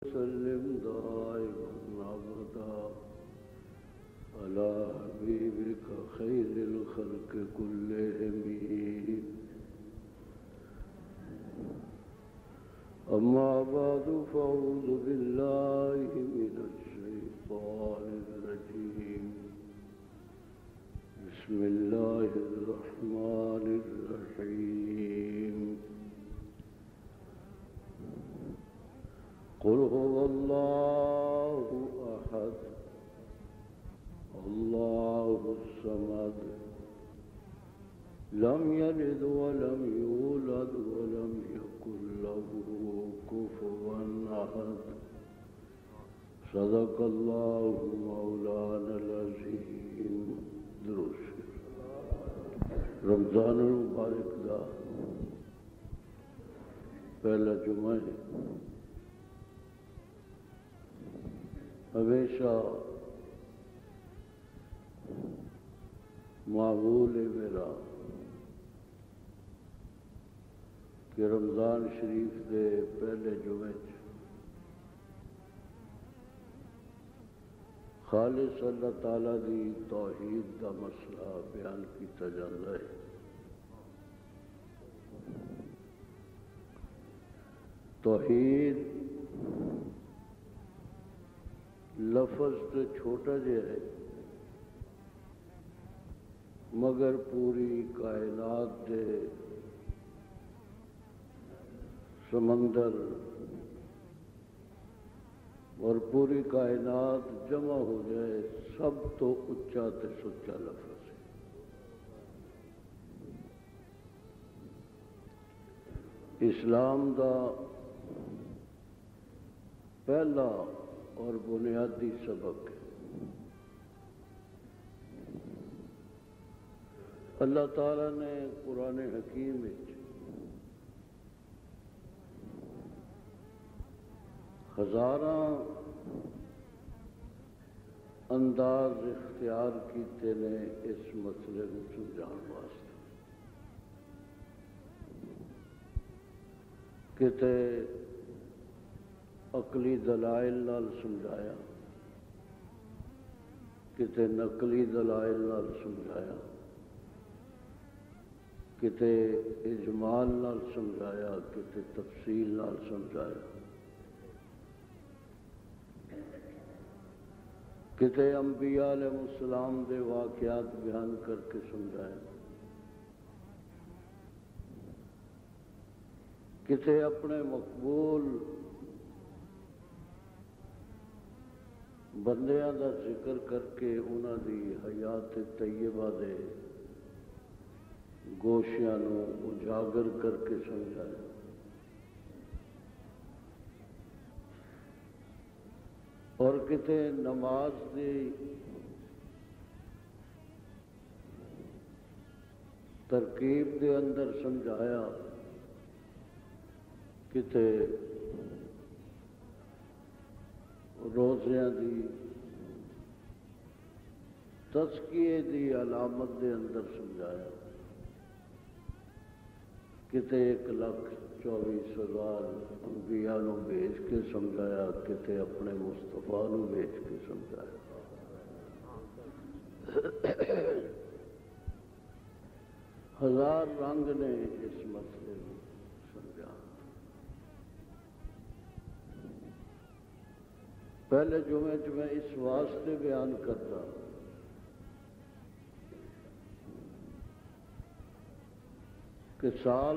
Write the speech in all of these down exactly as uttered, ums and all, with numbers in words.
وسلم دائما ابدا على حبيبك خير الخلق كلهم. أما بعد فأعوذ بالله من الشيطان الرجيم. بسم الله الرحمن الرحيم. قل هو الله أحد الله الصمد لم يلد ولم يولد ولم يكن له كفوا أحد. صدق الله مولانا العظيم. درود. رمضان المبارک دا پہلا جمعہ ہے. ہمیشہ معمول ہے میرا کہ رمضان شریف دے پہلے جمعے خالص اللہ تعالیٰ دی توحید دا مسئلہ بیان کیتا جاتا ہے. توحید لفظ تو چھوٹا جہا ہے مگر پوری کائنات دے سمندر اور پوری کائنات جمع ہو جائے سب تو اچا تے سچا لفظ ہے. اسلام دا پہلا اور بنیادی سبق ہے. اللہ تعالیٰ نے قرآن حکیم میں ہزاراں انداز اختیار کیتے نے اس مسئلے کو سمجھان واسطے. کتے عقلی دلائل نال سمجھایا، کتے نقلی دلائل نال سمجھایا، کتے اجمال نال سمجھایا، کتے تفصیل نال سمجھایا، کتے انبیاء علیہ السلام دے واقعات بیان کر کے سمجھایا، کتے اپنے مقبول بندیاں دا ذکر کر کے انہاں دی حیات طیبہ دے گوشیاں نو اجاگر کر کے سمجھایا. اور کتے نماز دی ترکیب دے اندر سمجھایا، کتے روزیاں دی تزکیے دی علامت دے اندر سمجھایا، کتے ایک لاکھ چوبیس ہزار انبیاء نو بھیج کے سمجھایا، کتے اپنے مصطفیٰ نو بھیج کے سمجھایا. ہزار رنگ نے اس مسئلے کو سمجھا. پہلے جمعے چ میں اس واسطے بیان کرتا کہ سال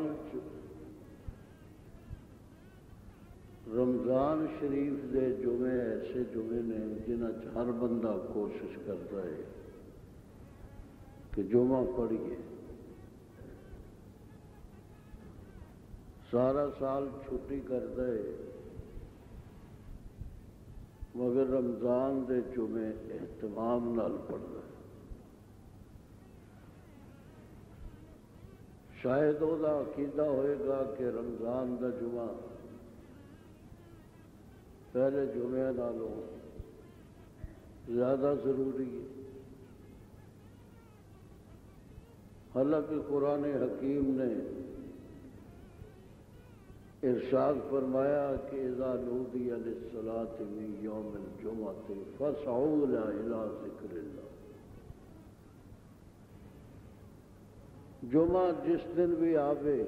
رمضان شریف دے جمعے ایسے جمعے نے جنہاں چ ہر بندہ کوشش کرتا ہے کہ جمعہ پڑھیے. سارا سال چھٹی کرتا ہے مگر رمضان دے جمعے اہتمام نال پڑھتا ہے. شاید وہ عقیدہ ہوئے گا کہ رمضان دا جمعہ پہلے جمعے نالوں زیادہ ضروری ہے. حالانکہ قرآن حکیم نے ارشاد فرمایا کہ اذا نودی للصلاۃ من یوم الجمعۃ فاسعوا الی ذکر اللہ. جمعہ جس دن بھی آوے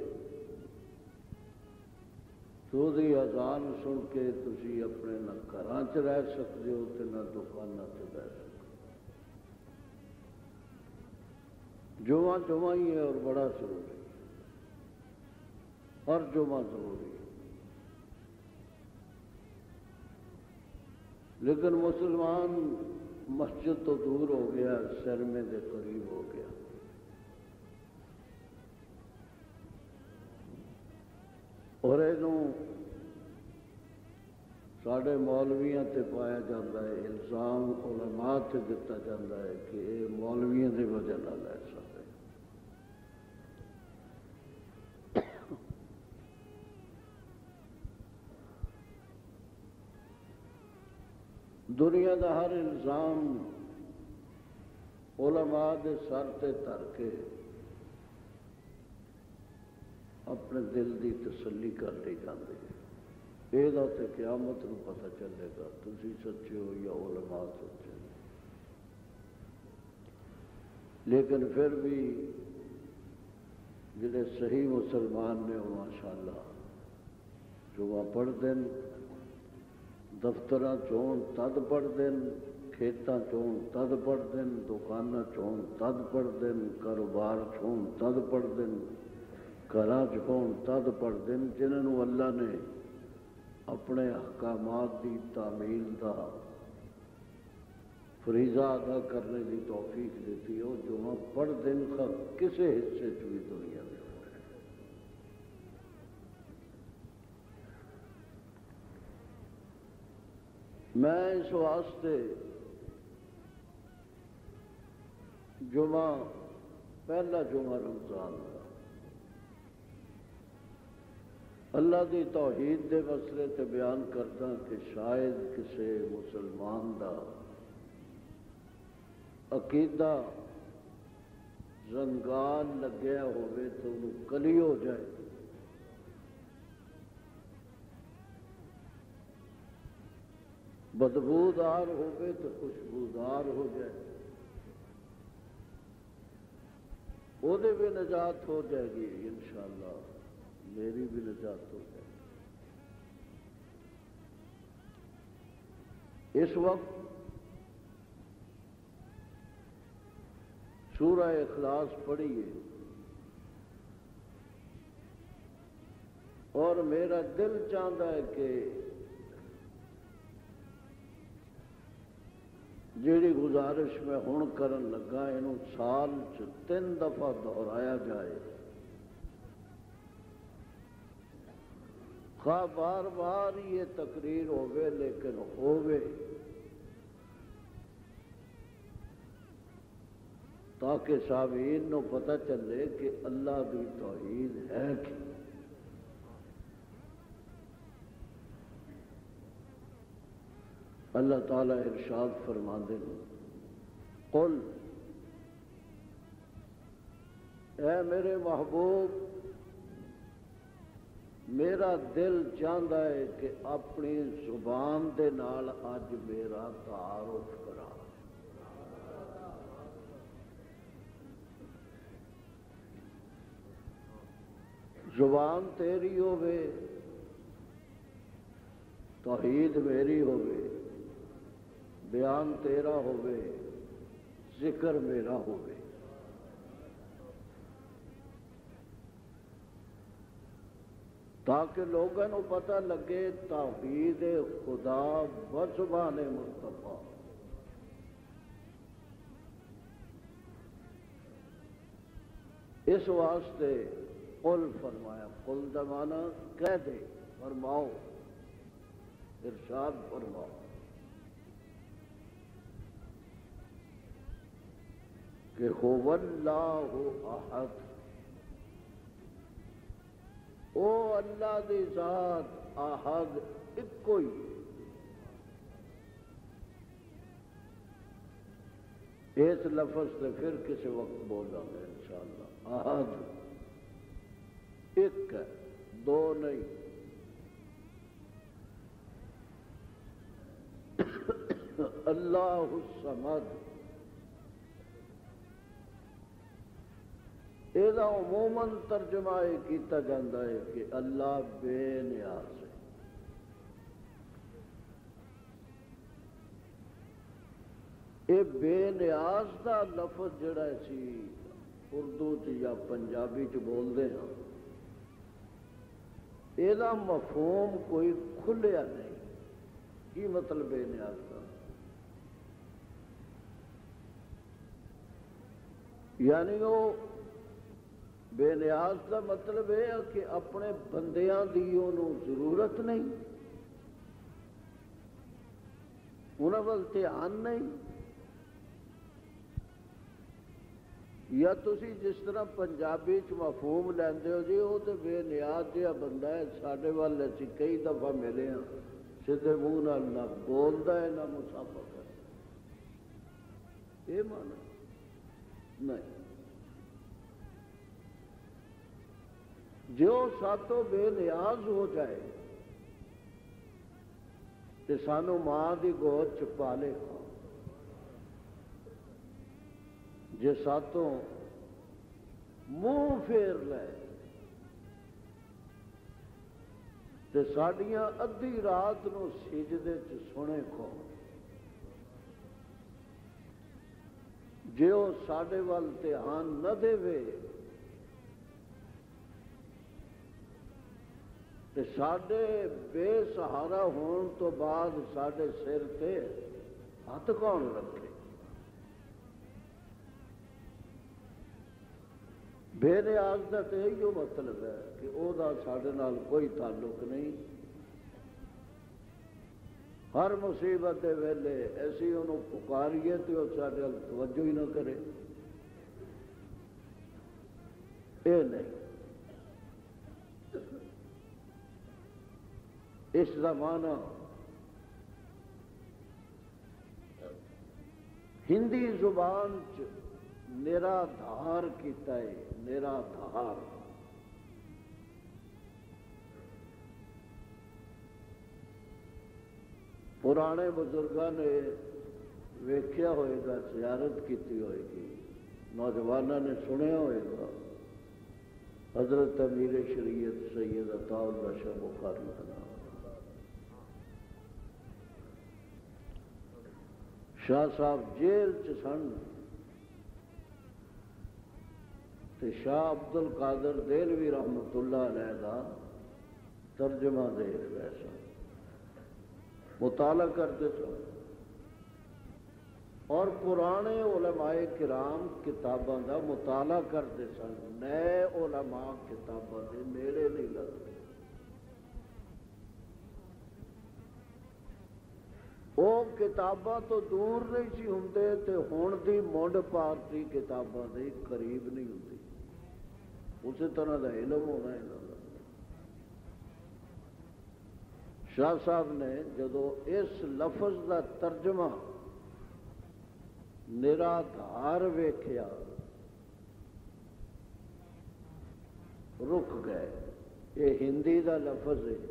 تو دی اذان سن کے تسی اپنے نہ گھراں چ رہ سکتے ہو تے نہ دکاناں تے رہ سکتے. جمعہ جمعہ ہی ہے اور بڑا ضروری ہے. ہر جمعہ ضروری ہے. لیکن مسلمان مسجد تو دور ہو گیا، سرمے کے قریب ہو گیا. اور یہ سارے مولویاں تے پایا جاتا ہے، الزام علماء تے دتا جاتا ہے کہ یہ مولویاں کی وجہ نہ لے سکتے. دنیا دا ہر الزام علماء دے سر تے دھر کے اپنے دل دی تسلی کر لی جاندی ہے. یہ تے قیامت نو پتہ چلے گا تسی سچے ہو یا علماء سچے. لیکن پھر بھی جڑے صحیح مسلمان نے وہ ماشاءاللہ جمعہ پڑھتے ہیں، دفتر چون تد پڑھتے ہیں، کھیتاں چون تد پڑھتے ہیں، دکاناں چون تد پڑھتے ہیں، کاروبار چون تد پڑھتے ہیں، گھراں چون تد پڑھتے ہیں، جنہوں اللہ نے اپنے احکامات دی تعمیل دا فریضہ ادا کرنے کی توفیق دیتی ہو. جمعہ پڑھ دن کا کسی حصے چ بھی دنیا میں. میں اس واسطے جمعہ پہلا جمعہ رمضان کا اللہ دی توحید دے مسئلے تے بیان کرتا کہ شاید کسی مسلمان دا عقیدہ زنگان لگیا ہوئے تو انہوں کلی ہو جائے. بدبودار ہوئے تو خوشبودار ہو جائے. وہ دے بھی نجات ہو جائے گی انشاءاللہ، میری بھی نجات ہو جائے گی. اس وقت سورہ اخلاص پڑھیے اور میرا دل چاہتا ہے کہ جیڑی گزارش میں ہون کرن لگا انہوں سال چ تین دفعہ دہرایا جائے. خواہ بار بار یہ تقریر ہوئے لیکن ہوئے تاکہ سامعین نو پتہ چلے کہ اللہ کی توحید ہے کہ اللہ تعالیٰ ارشاد فرماندے ہیں قل اے میرے محبوب میرا دل چاہتا ہے کہ اپنی زبان دے نال اج میرا تعارف کرا. زبان تیری ہوے، توحید میری ہوے، بیان تیرا ہوے، ذکر میرا ہوے. تاکہ لوگوں کو پتہ لگے توحید خدا بزبان مصطفیٰ. اس واسطے قل فرمایا. قل دا معنی کہہ دے، فرماؤ، ارشاد فرماؤ. کہ هو اللہ احد، او اللہ دی ذات احد ایک کوئی. اس لفظ سے پھر کسی وقت بولا گا انشاءاللہ. احد ایک ہے، دو نہیں، اللہ الصمد، یہ عموماً ترجمہ یہ کیتا جاتا ہے کہ اللہ بے نیاز ہے۔ یہ بے نیاز دا لفظ جڑا سی اردو چ یا پنجابی چ بولتے ہیں، یہ مفہوم کوئی کھلیا نہیں۔ کی مطلب بے نیاز کا؟ یعنی وہ بے نیاز کا مطلب یہ ہے کہ اپنے بندیاں دی انہوں ضرورت نہیں، انہوں وال دھیان نہیں، یا تسی جس طرح پنجابی چ مفہوم لیندے ہو جی وہ تو بے نیاز جہا بندہ ہے، ساڈے وال اسی کئی دفعہ ملے ہیں، سیدھے منہ نال نہ بولدا ہے نہ مسافہ کردا، یہ مانا نہیں۔ جو ساتوں بے نیاز ہو جائے تو سانو ماں دی گود چ پالے گا، جے ساتوں منہ پھیر لے تو ساڈیاں ادھی رات نو سجدے چ سنے کو، جے وہ ساڈے وال دھیان نہ دے تے ساڈے بے سہارا ہون تو بعد ساڈے سر تے ہاتھ کون رکھے؟ بے نیاز کا تو یہی مطلب ہے کہ وہ ساڈے نال کوئی تعلق نہیں، ہر مصیبت کے ویلے ایسی انہوں پکاریے تو وہ ساڈے نال توجہ ہی نہ کرے، یہ نہیں۔ اس زمانہ ہندی زبان چ نرا دھار کیتا ہے، نرا دھار۔ پرانے بزرگاں نے ویکھیا ہوئے گا، زیارت کیتی ہوئے گی، نوجوانوں نے سنیا ہوئے گا حضرت امیر شریعت سید عطا اللہ شاہ بخاری کا نام۔ شاہ صاحب جیل چ سن تے شاہ عبد القادر دہلوی رحمت اللہ علیہ دا ترجمہ دیکھ رہے سن، مطالعہ کرتے سن، اور پرانے علماء کرام کتاباں دا مطالعہ کرتے سن، نئے علماء کتاباں دے نیڑے نہیں لگتے۔ وہ کتاباں تو دور نہیں سی ہوندے تے ہون دی مونڈ پارٹی کتاباں دے قریب نہیں ہوندی، اسی طرح دا علم ہونا ہے۔ شاہ صاحب نے جدو اس لفظ دا ترجمہ نرا دھار ویکھیا رک گئے، یہ ہندی دا لفظ ہے،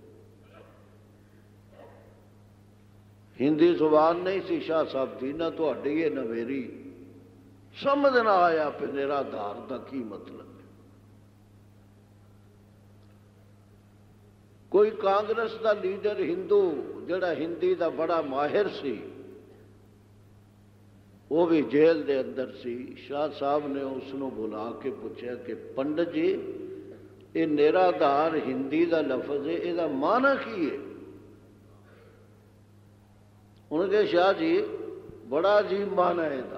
ہندی زبان نہیں سی شاہ صاحب دی، نہ تہاڈی ہے نہ میری، سمجھ نہ آیا پھر نرا دھار دا کی مطلب ہے۔ کوئی کانگریس دا لیڈر ہندو جڑا ہندی دا بڑا ماہر سی، وہ بھی جیل دے اندر سی، شاہ صاحب نے اس نو بلا کے پوچھا کہ پنڈت جی یہ نرا دھار ہندی دا لفظ ہے، یہ معنی کی ہے؟ انہوں نے کہا شاہ جی بڑا عجیب معنی ہے دا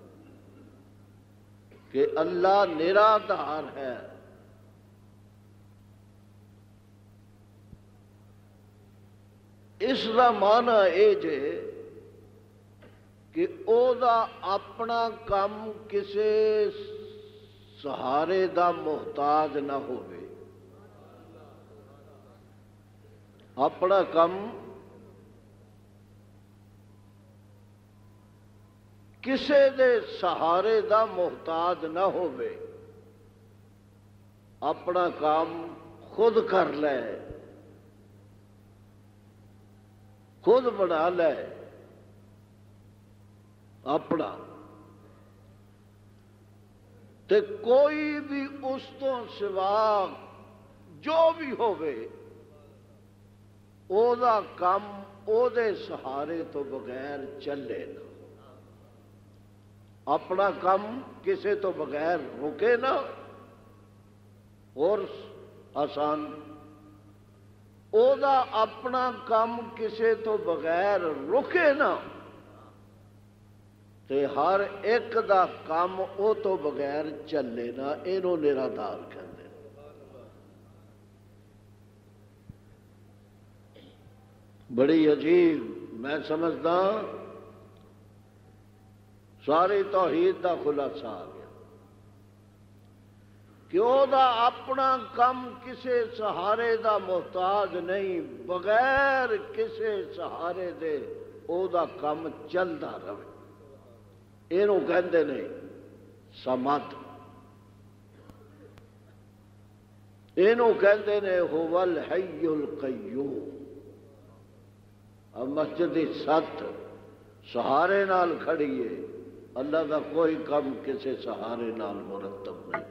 کہ اللہ نرا دھار ہے، اس دا معنی اے جے کہ او دا اپنا کم کسے سہارے دا محتاج نہ ہوئے، اپنا کم کسے دے سہارے دا محتاج نہ ہوئے، اپنا کام خود کر لے، خود بنا لے، اپنا تے کوئی بھی اس تو سوا جو بھی ہوئے او دا کم او دے سہارے تو بغیر چلے نا، اپنا کم کسے تو بغیر رکے نا، اور آسان او دا اپنا کم کسے تو بغیر رکے نا، تے ہر ایک دا کام او تو بغیر چلے نا، اینو نرادار کہندے۔ بڑی عجیب، میں سمجھدا ساری توحید دا خلاصہ آ گیا کہ او دا اپنا کم کسے سہارے دا محتاج نہیں، بغیر کسے سہارے دے او دا کم چلدا رہے، اینو کہندے نہیں سمد، اینو کہندے نے هو الحی القیوم۔ اب مسجد ست سہارے نال کھڑی ہے، اللہ دا کوئی کم کسے سہارے نال مرتب نہیں،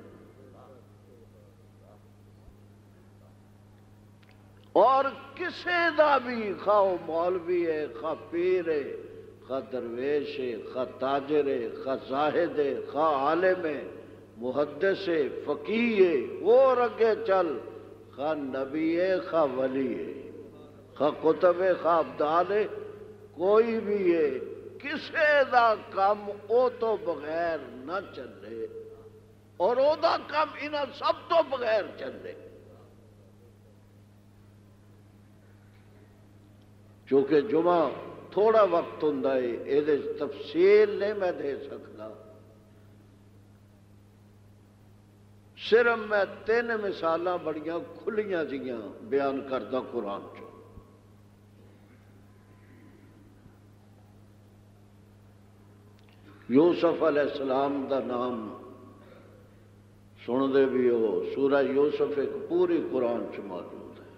اور کسے دا بھی خواہ مولوی ہے، خواہ پیر ہے، خواہ درویش ہے، خواہ تاجر ہے، خواہ زاہد ہے، خواہ عالم ہے، محدث ہے، فقیہ ہے، اور اگے چل، خواہ نبی ہے، خواہ ولی ہے، خواہ کتب ہے، خواہ ابدال ہے، کوئی بھی ہے، کسے دا کم او تو بغیر نہ چلے، اور او دا کم انہاں سب تو بغیر چلے۔ چونکہ جمعہ تھوڑا وقت ہوں یہ تفصیل نہیں میں دے سکتا، صرف میں تین مثالاں بڑیاں کھلیاں جیاں بیان کردہ قرآن چ۔ یوسف علیہ السلام دا نام سن دے بھی ہو، سورہ یوسف ایک پوری قرآن چ موجود ہے۔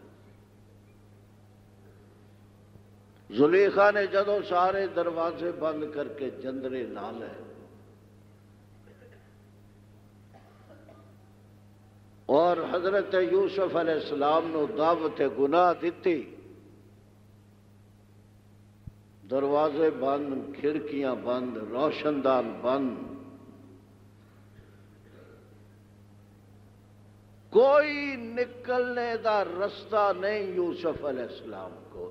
زلیخا نے جدو سارے دروازے بند کر کے جندرے لا لے اور حضرت یوسف علیہ السلام نو دعوت گناہ دیتی، دروازے بند، کھڑکیاں بند، روشن دان بند، کوئی نکلنے دا رستہ نہیں یوسف علیہ السلام کو۔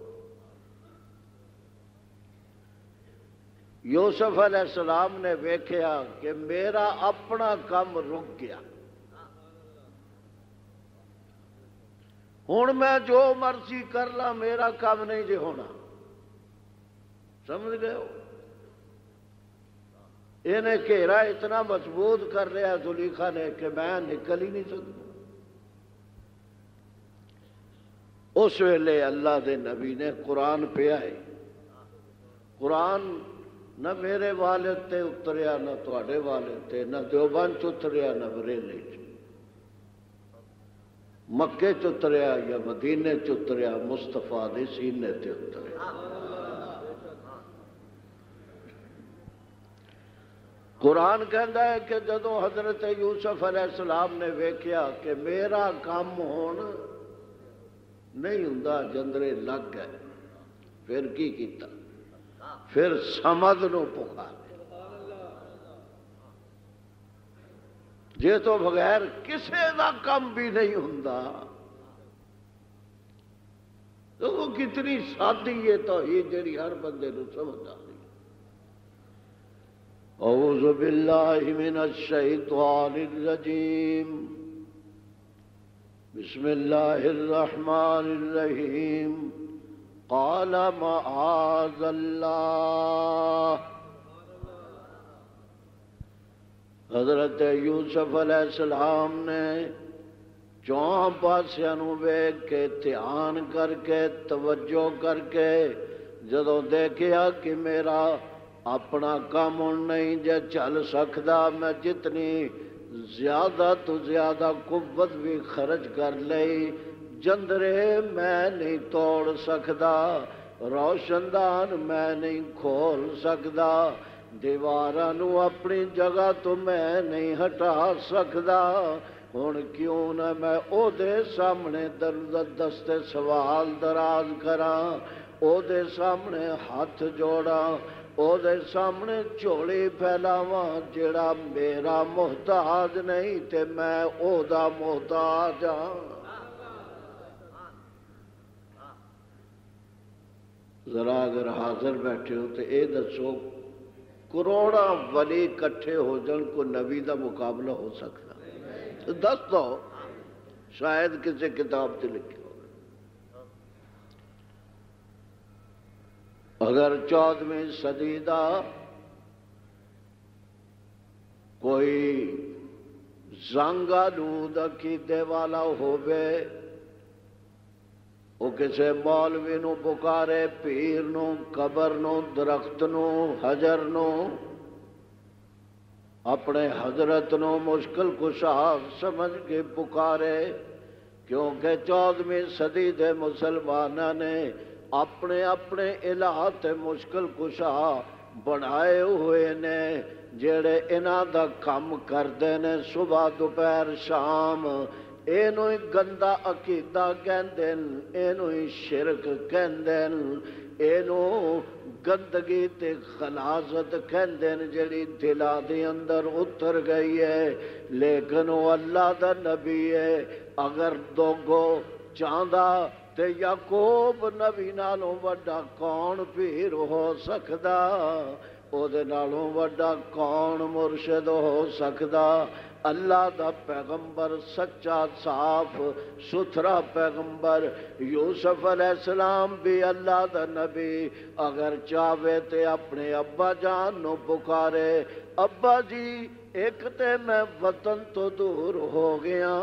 یوسف علیہ السلام نے ویکھیا کہ میرا اپنا کام رک گیا، ہن میں جو مرضی کر لا میرا کام نہیں جے ہونا، سمجھ گئے ہو؟ انہیں گھیرا اتنا مضبوط کر لیا زلیخا نے کہ میں نکل ہی نہیں سکتا۔ اس ویلے اللہ دے نبی نے قرآن پہ آئے، قرآن نہ میرے والد تے اتریا، نہ تواڈے والد تے، نہ دیوبند چ اتریا، نہ بریلی چ، مکے چ اتریا یا مدینے چ اتریا، مصطفیٰ دے سینے تے اتریا۔ قرآن کہندا ہے کہ جدو حضرت یوسف علیہ السلام نے ویکھیا کہ میرا کام ہون نہیں ہوندا، جندرے لگ گئے، پھر کی کیتا؟ پھر سمد نو پکارے، جے تو بغیر کسے دا کم بھی نہیں ہوندا۔ تو وہ کتنی سادی ہے توحید جڑی ہر بندے نو سمجھ آ۔ اعوذ باللہ من الشیطان الرجیم، بسم اللہ الرحمن الرحیم، قال معاذ اللہ۔ حضرت یوسف علیہ السلام نے چون پاسیاں نو ویکھ کے دھیان کر کے توجہ کر کے جدوں دیکھیا کہ میرا اپنا کام نہیں جے چل سکدا، میں جتنی زیادہ تو زیادہ قوت بھی خرچ کر لئی، جندرے میں نہیں توڑ سکدا، روشن دان میں نہیں کھول سکدا، دیواراں نو اپنی جگہ تو میں نہیں ہٹا سکدا، ہن کیوں نہ میں او دے سامنے درد دست سوال دراز کراں، او دے سامنے ہاتھ جوڑاں، او دے سامنے جھولی پھیلاواں، جڑا میرا محتاج نہیں تے میں او دا محتاج ہاں۔ ذرا اگر حاضر بیٹھے ہو تو اے دسو کروڑا ولی کٹھے ہو جن کو نبی دا مقابلہ ہو سکتا؟ دس دو، شاید کسی کتاب سے لکھے ہو۔ اگر چودھویں صدی دا کوئی زنگ آلود عقیدے والا ہووے، وہ کسے مولوی نو پکارے، پیر نو، قبر نو، درخت نو، حجر نو، اپنے حضرت نو مشکل کشا سمجھ کے پکارے، کیونکہ چودھویں صدی دے مسلمانہ نے اپنے اپنے الہ تے مشکل کشا بنائے ہوئے نے، جڑے انہاں دا کم کردے نے صبح دوپہر شام۔ اینو ہی گندا عقیدہ کہندن، اینو ہی شرک کہندن، اینو گندگی تے خلاصت کہندن جڑی دلا دے اندر اتر گئی ہے، لیکن وہ اللہ دا نبی ہے۔ اگر دوگو چاندہ تے یعقوب نبی نالوں وڈا کون پیر ہو سکدا، او دے نالوں وڈا کون مرشد ہو سکدا؟ اللہ دا پیغمبر سچا صاف ستھرا پیغمبر یوسف علیہ السلام بھی اللہ دا نبی، اگر چاہے تے اپنے ابا جان نو پکارے، ابا جی ایک تے میں وطن تو دور ہو گیا،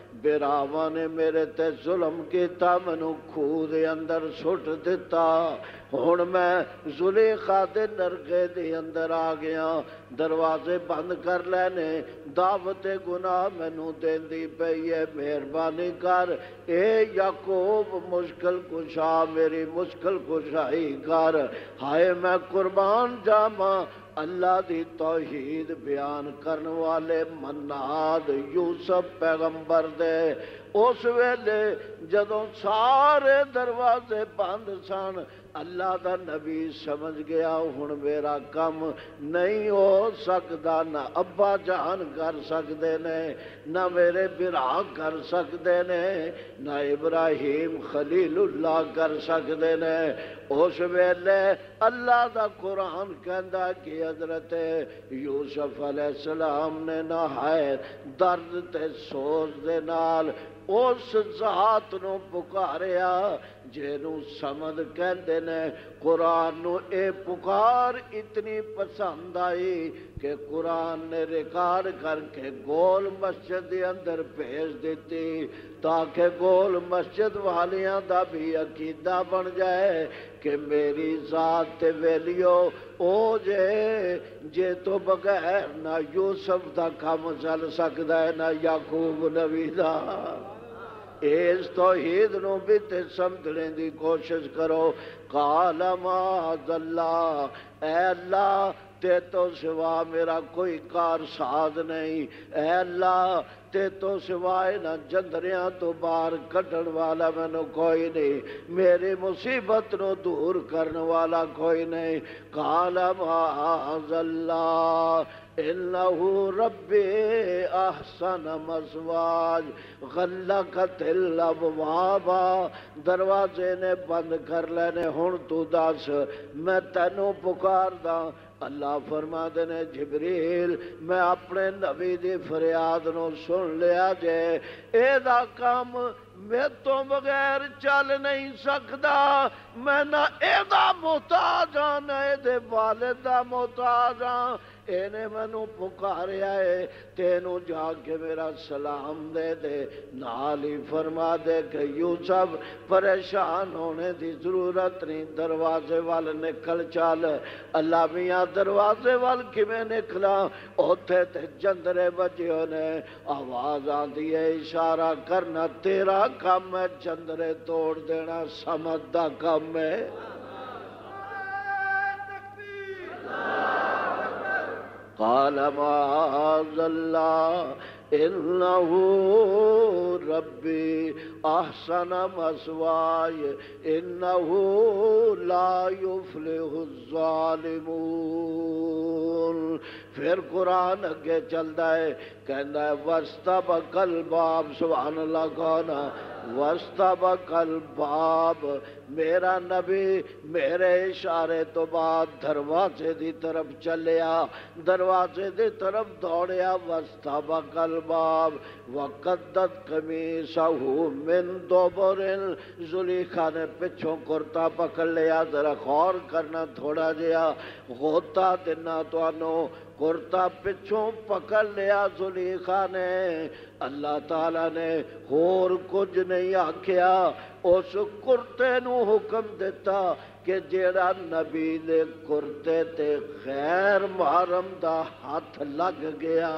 براواں نے میرے تے ظلم کیتا، مینوں کھوہ دے اندر سٹ دیتا، ہن میں زلیخا دے نرگے دے اندر آ گیا، دروازے بند کر لینے، دعوت گناہ مینوں دیندی پئی ہے، مہربانی کر اے یعقوب مشکل کشا میری مشکل کشائی کر۔ ہائے میں قربان جاواں اللہ دی توحید بیان کرن والے مناد یوسف پیغمبر دے، اس ویلے جدوں سارے دروازے بند سن، اللہ دا نبی سمجھ گیا ہن میرا کم نہیں ہو سکدا، نہ ابا جان کر سکدے نے، نہ میرے برا کر سکدے نے، نہ ابراہیم خلیل اللہ کر سکدے نے۔ اس ویلے اللہ دا قرآن کہندا کہ حضرت یوسف علیہ السلام نے نہایت درد تے سوز دے نال اس ذات نو پکاریا جنوں سمد کہندے نے۔ قرآن نو اے پکار اتنی پسند آئی کہ قرآن نے ریکارڈ کر کے گول مسجد دے اندر بھیج دیتی، تاکہ گول مسجد والیاں دا بھی عقیدہ بن جائے کہ میری ذات تے ویلیو او جے جے تو بغیر نہ یوسف دا کام چل سکدا ہے نہ یعقوب نبی دا۔ اس توحید نو بھی تے سمجھنے دی کوشش کرو۔ قال معاذ اللہ، اے اللہ تے تو سوا میرا کوئی کار ساز نہیں، اے اللہ تے تو سوائے نہ جندریاں تو باہر کڈن والا مینوں کوئی نہیں، میری مصیبت نو دور کرن والا کوئی نہیں۔ قال معاذ اللہ انہو ربی احسن مثواج غلقت الابواب، دروازے نے بند کر لینے، ہن تو دس میں تینوں پکاردا۔ اللہ فرما دینے جبریل میں اپنے نبی دی فریاد نو سن لیا جے، اے دا کام میں تو بغیر چل نہیں سکدا، میں نہ اے دا محتاج ہاں نہ اے دے والد دا محتاج ہاں، اینے مینوں پکاریا ہے، تینوں جا کے میرا سلام دے دے، نال ہی فرما دے کہ یوسف پریشان ہونے دی ضرورت نہیں، دروازے وال نکل چل۔ اللہ میاں دروازے وال کیویں نکلا؟ اوتھے تے جندرے بجے نے، آواز آندی ہے اشارہ کرنا تیرا کام ہے، جندرے توڑ دینا سمجھ دا کام ہے۔ قال معاذ اللہ انہ ربی احسن مثواي انہ لا یفلح الظالمون۔ پھر قرآن اگے چلتا ہے کہنا ہے واستبق الباب، سبحان اللہ کہنا واستبق الباب، میرا نبی میرے اشارے تو بعد دروازے دی طرف چلیا، دروازے دی طرف دوڑیا، واستبق الباب وقدت قمیصہ من دبر، زلیخا نے پچھوں کرتا پکڑ لیا، ذرا غور کرنا تھوڑا جیا، غوطہ دینا تو انو کرتا پچھوں پکڑ لیا زلیخا نے۔ اللہ تعالیٰ نے اور کچھ نہیں آکھیا، اس کرتے نو حکم دیتا کہ جیڑا نبی دے کرتے تے غیر محرم دا ہاتھ لگ گیا،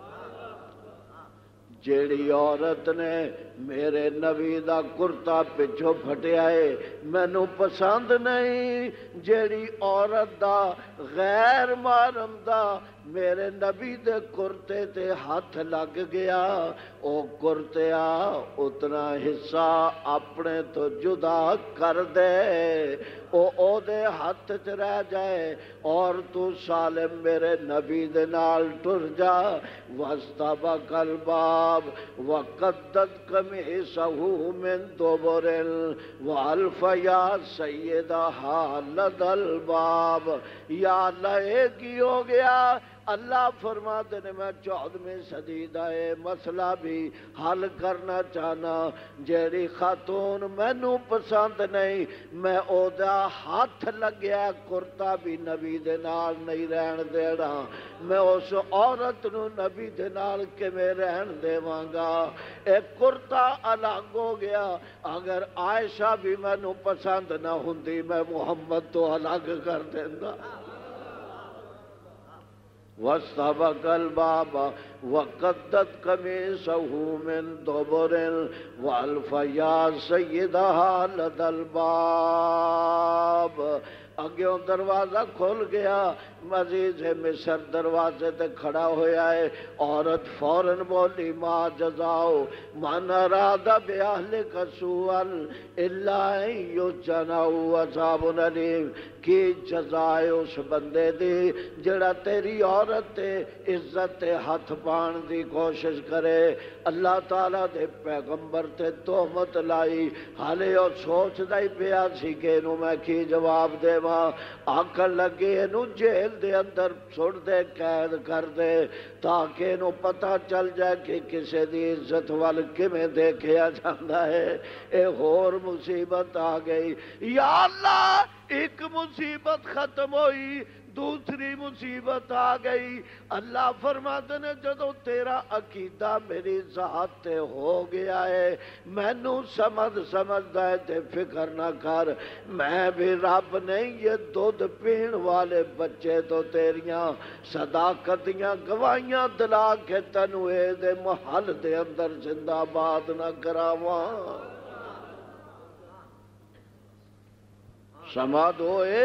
جیڑی عورت نے میرے نبی دا کرتا پچھو پھٹیا ہے مینوں پسند نہیں، جیڑی عورت دا غیر محرم دا میرے نبی دے کرتے تے ہاتھ لگ گیا، او کرتیا اتنا حصہ اپنے تو جدا کر دے، او او دے ہاتھ چ رہ جائے اور تو سالم میرے نبی دے نال ٹر جا۔ واستبق الباب وقدت قمیصہ من دبر والف یا سیدہا لدى الباب۔ یا اللہ ایک ہی ہو گیا، اللہ فرماتے نے میں چودھویں صدی دا اے مسئلہ بھی حل کرنا چاہنا، جیڑی خاتون مینوں پسند نہیں میں او دا ہاتھ لگیا کرتا بھی نبی دے نال نہیں رہن دینا، میں اس عورت نو نبی دے نال کیویں رہن دیواں گا؟ اے کرتا الگ ہو گیا، اگر عائشہ بھی مینوں پسند نہ ہوندی میں محمد تو الگ کر دیندا۔ واستبق الباب وقدت قمیصہ من دبر والف یا سیدہا لدى الباب۔ اگیوں دروازہ کھول گیا، عزیز مصر دروازے تے کھڑا ہویا ہے، عورت فوراً بولی ما جزاؤ من اراد بأہلک سوءا الا ان یسجنوا عذاب علیم، کی جزائے اس بندے دی جڑا تیری عورت تے عزت تے ہاتھ پان دی کوشش کرے، اللہ تعالیٰ دے پیغمبر تے تہمت لائی، حالے او سوچ دائی پیا سی کہ انہوں میں کی جواب دے ماں، آکر لگے انہوں جیل دے اندر چھوڑ دے، قید کر دے، تاکہ انہوں پتہ چل جائے کہ کسے دی عزت وال کمیں دیکھیا جاندہ ہے۔ ایک اور مصیبت آ گئی، یا اللہ ایک مصیبت ختم ہوئی، دوسری مصیبت آ گئی۔ اللہ فرماتے نے جدو تیرا عقیدہ میری ذات تے ہو گیا ہے، مینوں سمجھ سمجھدا ہے تے فکر نہ کر، میں بھی رب نہیں، یہ دودھ پین والے بچے تو تیریاں صداقتیاں گواہیاں دلا کے تینوں اے دے محل دے اندر زندہ باد نہ کراواں۔ سماد ہوئے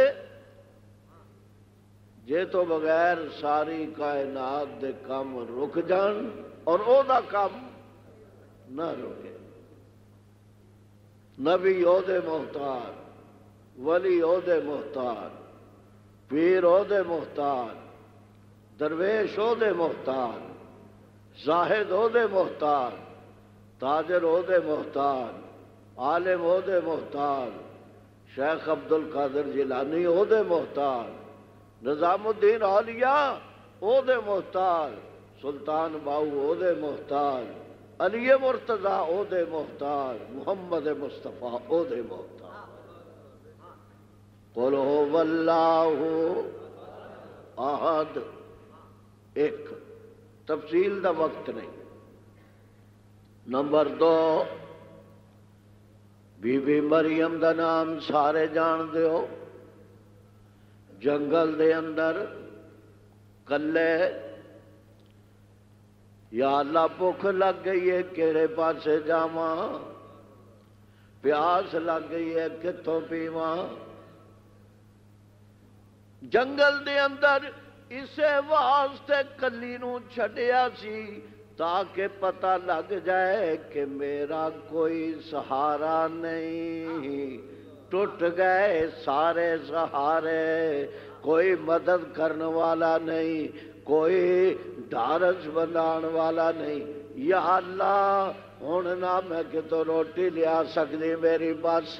جے تو بغیر ساری کائنات دے کام رک جان اور او دا کام نہ رکے۔ نبی او دے محتاج، ولی او دے محتاج، پیر او دے محتاج، درویش او دے محتاج، زاہد او دے محتاج، تاجر او دے محتاج، عالم او دے محتاج، شیخ عبدالقادر جیلانی او دے محتاج، نظام الدین اولیاء او دے محتاج، سلطان باؤ او دے محتاج، علی مرتضیٰ او دے محتاج، محمد مصطفیٰ او دے محتاج۔ قل هو اللہ احد، ایک تفصیل دا وقت نہیں۔ نمبر دو، بی بی مریم دا نام سارے جان دیو، جنگل دے اندر کلے، یا اللہ بھوک لگ گئی ہے کیڑے پاسے جاواں، پیاس لگ گئی ہے کتھوں پیواں، جنگل دے اندر اسے واسطے کلی نو چھڈیا سی تاکہ پتہ لگ جائے کہ میرا کوئی سہارا نہیں، ٹوٹ گئے سارے سہارے، کوئی مدد کرنے والا نہیں، کوئی ڈھارس بنان والا نہیں۔ یا اللہ ہن نہ میں کتوں روٹی لیا سکتی میری بس،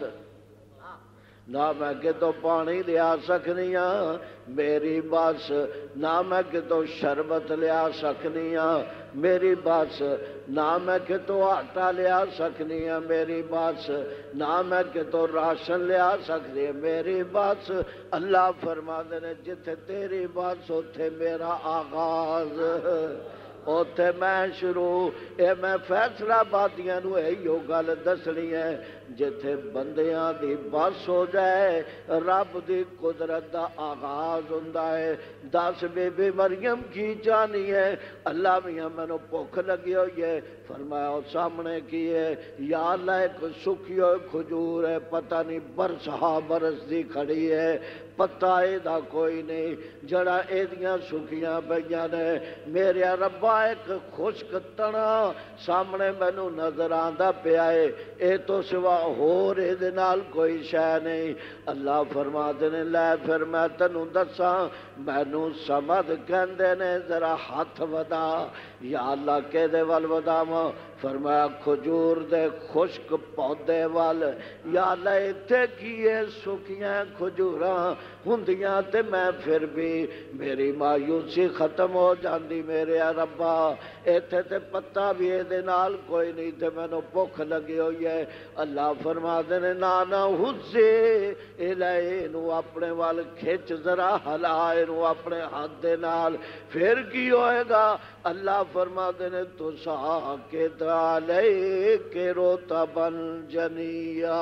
نہ میں کتوں پانی لیا سکنی ہاں میری بس، نہ میں کتوں شربت لیا سکنی ہاں میری بس، نہ میں کتوں آٹا لیا سکنی ہاں میری بس، نہ میں کتوں راشن لیا سکنی ہاں میری بس۔ اللہ فرماتے نے جتھے تیری بس اوتھے میرا آغاز، اوتھے میں شروع۔ اے میں فیصلہ آبادیاں نو ایہو گل دسنی ہے، جتھے بندیاں دی بس ہو جائے رب دی قدرت دا آغاز ہوندا ہے۔ دس بی بی مریم کی جانی ہے، اللہ میاں مینوں بھوک لگی ہوئی ہے، فرمایا او سامنے کی ہے، یا اللہ ایک سکی ہوئی کھجور ہے، پتہ نہیں برس ہا برس دی کھڑی ہے، پتہ ایدا کوئی نہیں، جڑا ایدیاں سکیاں پئیاں نے۔ میرے ربا ایک خشک تنا سامنے مینوں نظر آندا پیا ہے، اے تو سوا ہور اے دے نال کوئی شے نہیں۔ اللہ فرماتے نے لے پھر میں تینوں دساں مینوں سمجھ کہندے نے ذرا ہاتھ ودا، یا اللہ کہ دے ول وداواں؟ فرمایا کھجور دے خشک پودے وال۔ یا اللہ ایتھے کیے سکیاں کھجوراں ہوندیاں تے میں پھر بھی میری مایوسی ختم ہو جاندی میرے ربا، ایتھے تے پتہ بھی اے دے نال کوئی نہیں تے مینوں بھوک لگی ہوئی ہے۔ اللہ فرماتے نے نانا حزے الہی نو اپنے وال کھچ ذرا ہلا اینو اپنے ہاتھ دے نال، پھر کی ہوئے گا؟ اللہ فرماتے نے تو سا کے دالے کے روتا بن جنیا،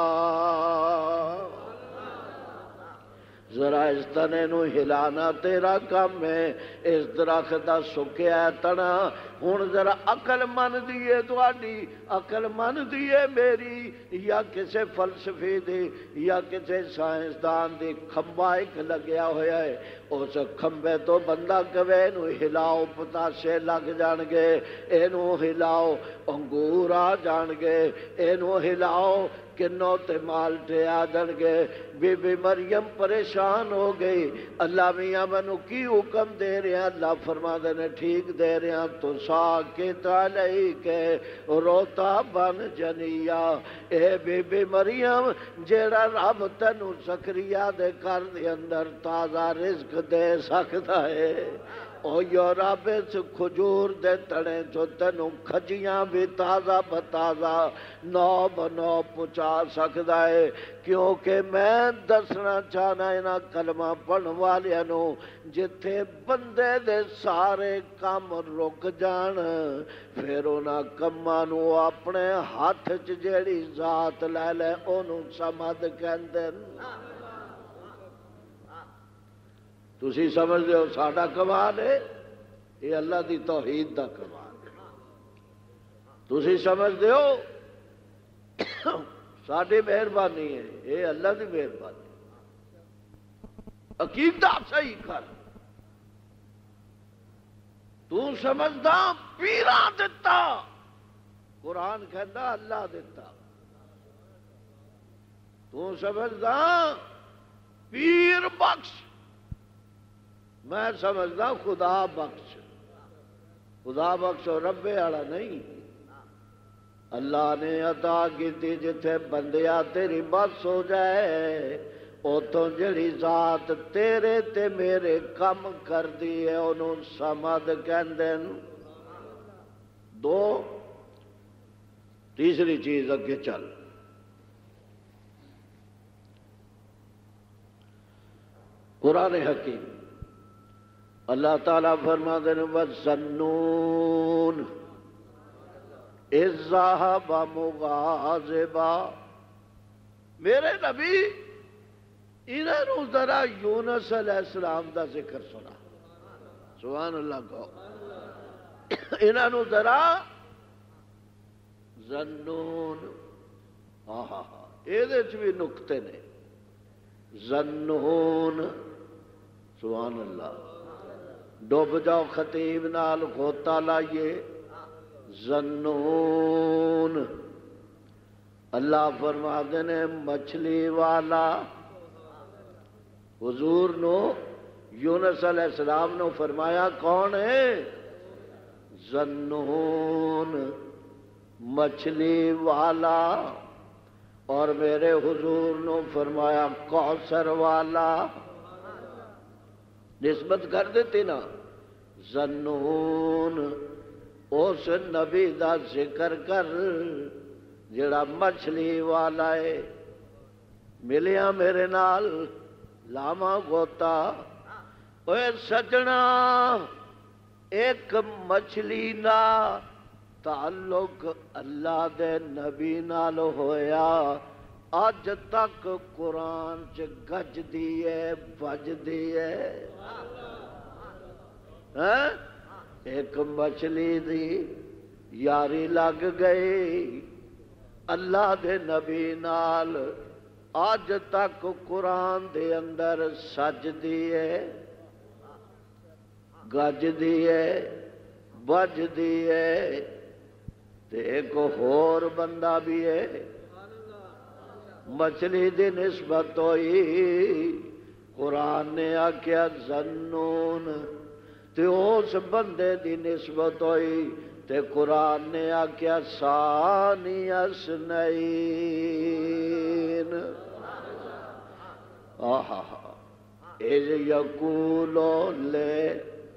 ذرا اس تنے نو ہلانا تیرا کام ہے، اس درخت دا سکیا تنا ہن ذرا عقل من دیے تواڈی، عقل من دیے میری، یا کسے فلسفی دی یا کسے سائنسدان دی کھمبا ایک لگیا ہویا ہے، اس کھمبے تو بندہ کہے نو ہلاؤ پتاسے لگ جان گے، اینو ہلاؤ انگور آ جان گے، اینو ہلاؤ کنوں تے مالٹے آ جان گے۔ بی بی مریم پریشان ہو گئی، اللہ میاں مینوں کی حکم دے رہے ہیں؟ اللہ فرماتے نے ٹھیک دے رہے ہیں، تو ساکت علیکے روتا بن جنیا۔ اے بی بی مریم جیڑا رب تینوں زکریا دے گھر دے اندر تازہ رزق دے سکتا ہے، او یو رب اس کھجور دے تنے چو تینوں کھجیاں بھی تازہ بتازہ نو بنو پہنچا سکتا ہے، کیونکہ میں دسنا چاہنا انہاں کلمہ پڑھن والیاں نو جتھے بندے دے سارے کام رک جان، پھر انہاں کماں نو اپنے ہاتھ چ جیڑی ذات لے لے اونوں سمجھ کہندے۔ تسی سمجھ دے ہو ساڈا کمال ہے، یہ اللہ دی توحید دا کمال ہے۔ تسی سمجھ دے ہو ساڈی مہربانی ہے، یہ اللہ دی مہربانی۔ عقیدہ صحیح کر، تو سمجھدا پیراں دتا، قرآن کہندا اللہ دتا، تو سمجھدا پیر بخش، میں سمجھدا خدا بخش۔ خدا بخش اور رب والا نہیں، اللہ نے عطا کیتی جتھے بندیا تیری بس ہو جائے، اوتھوں جڑی ذات تیرے تے میرے کم کر دی ہے انہوں سمد کہندے۔ دو تیسری چیز اگے چل، قرآن حکیم اللہ تعالیٰ فرماتے ہیں وَالظَّنُّونَ اِذْ ذَهَبَ مُغَاضِبًا۔ میرے نبی انہوں نے ذرا یونس علیہ السلام دا ذکر سنا، سبحان اللہ کو، انہوں نے ذرا ظنون، ہاں ہاں ہاں یہ بھی نکتے نے، ظنون، سبحان اللہ، ڈوب جاؤ خطیب نال غوطہ لائیے ذنون اللہ فرما دینے مچھلی والا حضور نو یونس علیہ السلام نو فرمایا کون ہے ذنون مچھلی والا اور میرے حضور نو فرمایا کوثر والا نسبت کر دیتی نا ذنون اس نبی دا ذکر کر جڑا مچھلی والا ہے ملیا میرے نال لاما گوتا اوے سجنا ایک مچھلی نا تعلق اللہ دے نبی نال ہویا اج تک قرآن چ گج دیے بج دیے ایک مچھلی دی یاری لگ گئی اللہ دے نبی نال اج تک قرآن دے اندر سج دیے گج دیے بج دیے تے ایک اور بندہ بھی ہے مچھلی دی نسبت ہوئی قرآن نے آکھیا ذنون تے اس بندے دی نسبت ہوئی تے قرآن نے آکھیا ثانی اثنین آہا اذ یقولو لے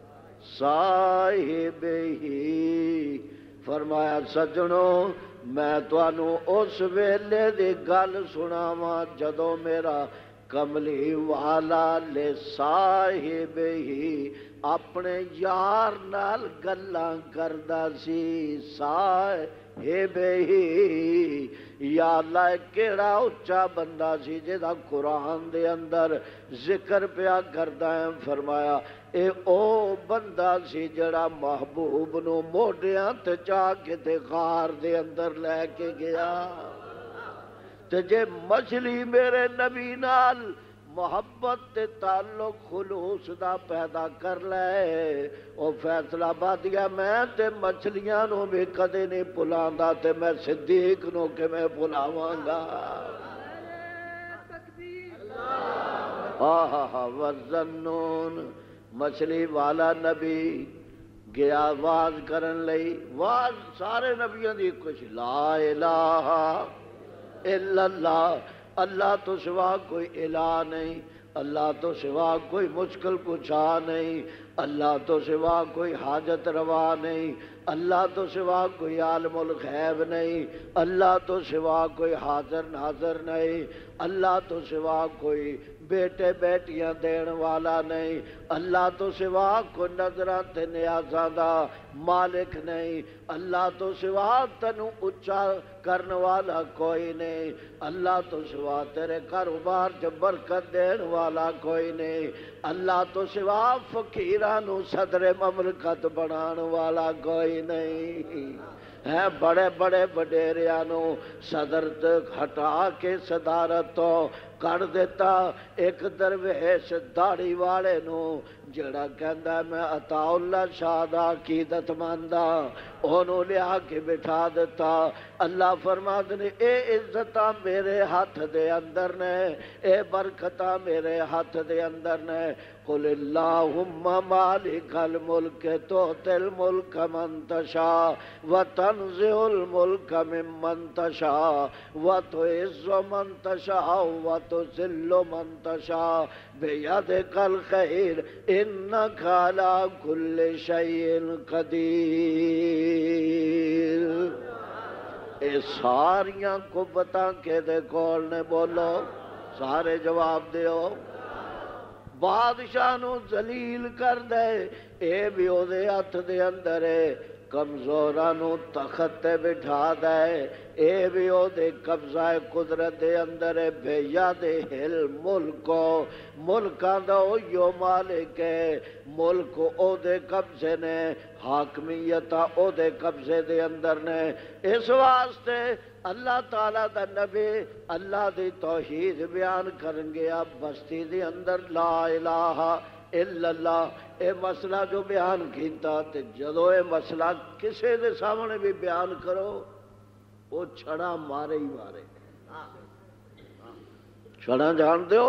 صاحبہ فرمایا سجنوں میں تانوں اس ویلے دی گل سناواں جدوں میرا کملی والا لے صاحب ہی اپنے یار نال گلاں کردا سی صاحب ہی یا اللہ کیڑا اچا بندہ سی جدا قرآن دے اندر ذکر پیا کردا ہے فرمایا اے او بندہ سی جڑا محبوب نو موڈیاں تے چا کے تے غار دے اندر لے کے گیا تے جے مچھلی میرے نبی نال محبت تے تعلق خلوص دا پیدا کر لے او فیصلہ بادیا میں تے مچھلیاں نو بھی کدے نہیں بھلاندا تے میں صدیق نو کہ میں بھلاواں گا آہا ہا وَالذَّنُّونَ مچھلی والا نبی گیا واز کرن لئی واز سارے نبیوں دی کچھ لا الہ الا اللہ اللہ تو سوا کوئی الہ نہیں اللہ تو سوا کوئی مشکل کشا نہیں اللہ تو سوا کوئی حاجت روا نہیں اللہ تو سوا کوئی عالم الغیب نہیں اللہ تو سوا کوئی حاضر ناظر نہیں اللہ تو سوا کوئی بیٹے بیٹیاں دین والا نہیں اللہ تو سوا کوئی نظراں تے نیازاں دا مالک نہیں اللہ تو سوا تینوں اچا کرن والا کوئی نہیں اللہ تو سوا تیرے کاروبار چ برکت دین والا کوئی نہیں اللہ تو سوا فقیراں نو صدر مملکت بنان والا کوئی نہیں ہے بڑے بڑے وڈیریاں نو صدر ہٹا کے صدارت تو کر دیتا ایک درویش داڑھی والے نو جڑا کہندا ہے میں عطا اللہ شاہ دا عقیدت ماندا اونوں لیا کے بٹھا دیتا اللہ فرماتے نے اے عزتاں میرے ہاتھ دے اندر نے اے برکتاں میرے ہاتھ دے اندر نے قل اللہم مالک الملک تؤتی الملک من تشاء وتنزع الملک ممن تشاء وتعز من تشاء وتذل من تشاء بیدک الخیر انک علی کل شیء قدیر اے ساریاں قوتاں کے دے کول نے بولو سارے جواب دیو بادشاہ نو ذلیل کر دے اے بھی او دے ہاتھ دے اندر ہے کمزوراں نو تخت تے بٹھا دے اے بھی او دے قبضہ قدرت دے اندر ہے بھیا دے ہل ملکو ملکاں دا او یو مالک ہے ملک او دے قبضے نے حاکمیت او دے قبضے دے اندر نے اس واسطے اللہ تعالیٰ دا نبی اللہ دی توحید بیان کرن گیا بستی دی اندر لا الہ الا اللہ، اے مسئلہ جو بیان کیتا تے جدو اے مسئلہ کسے دے سامنے بھی بیان کرو وہ چھڑا مارے ہی مارے۔ چھڑا جان دیو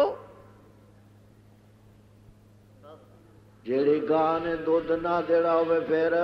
جیڑی گاہ نے دودھ نہ دینا ہوئے پھر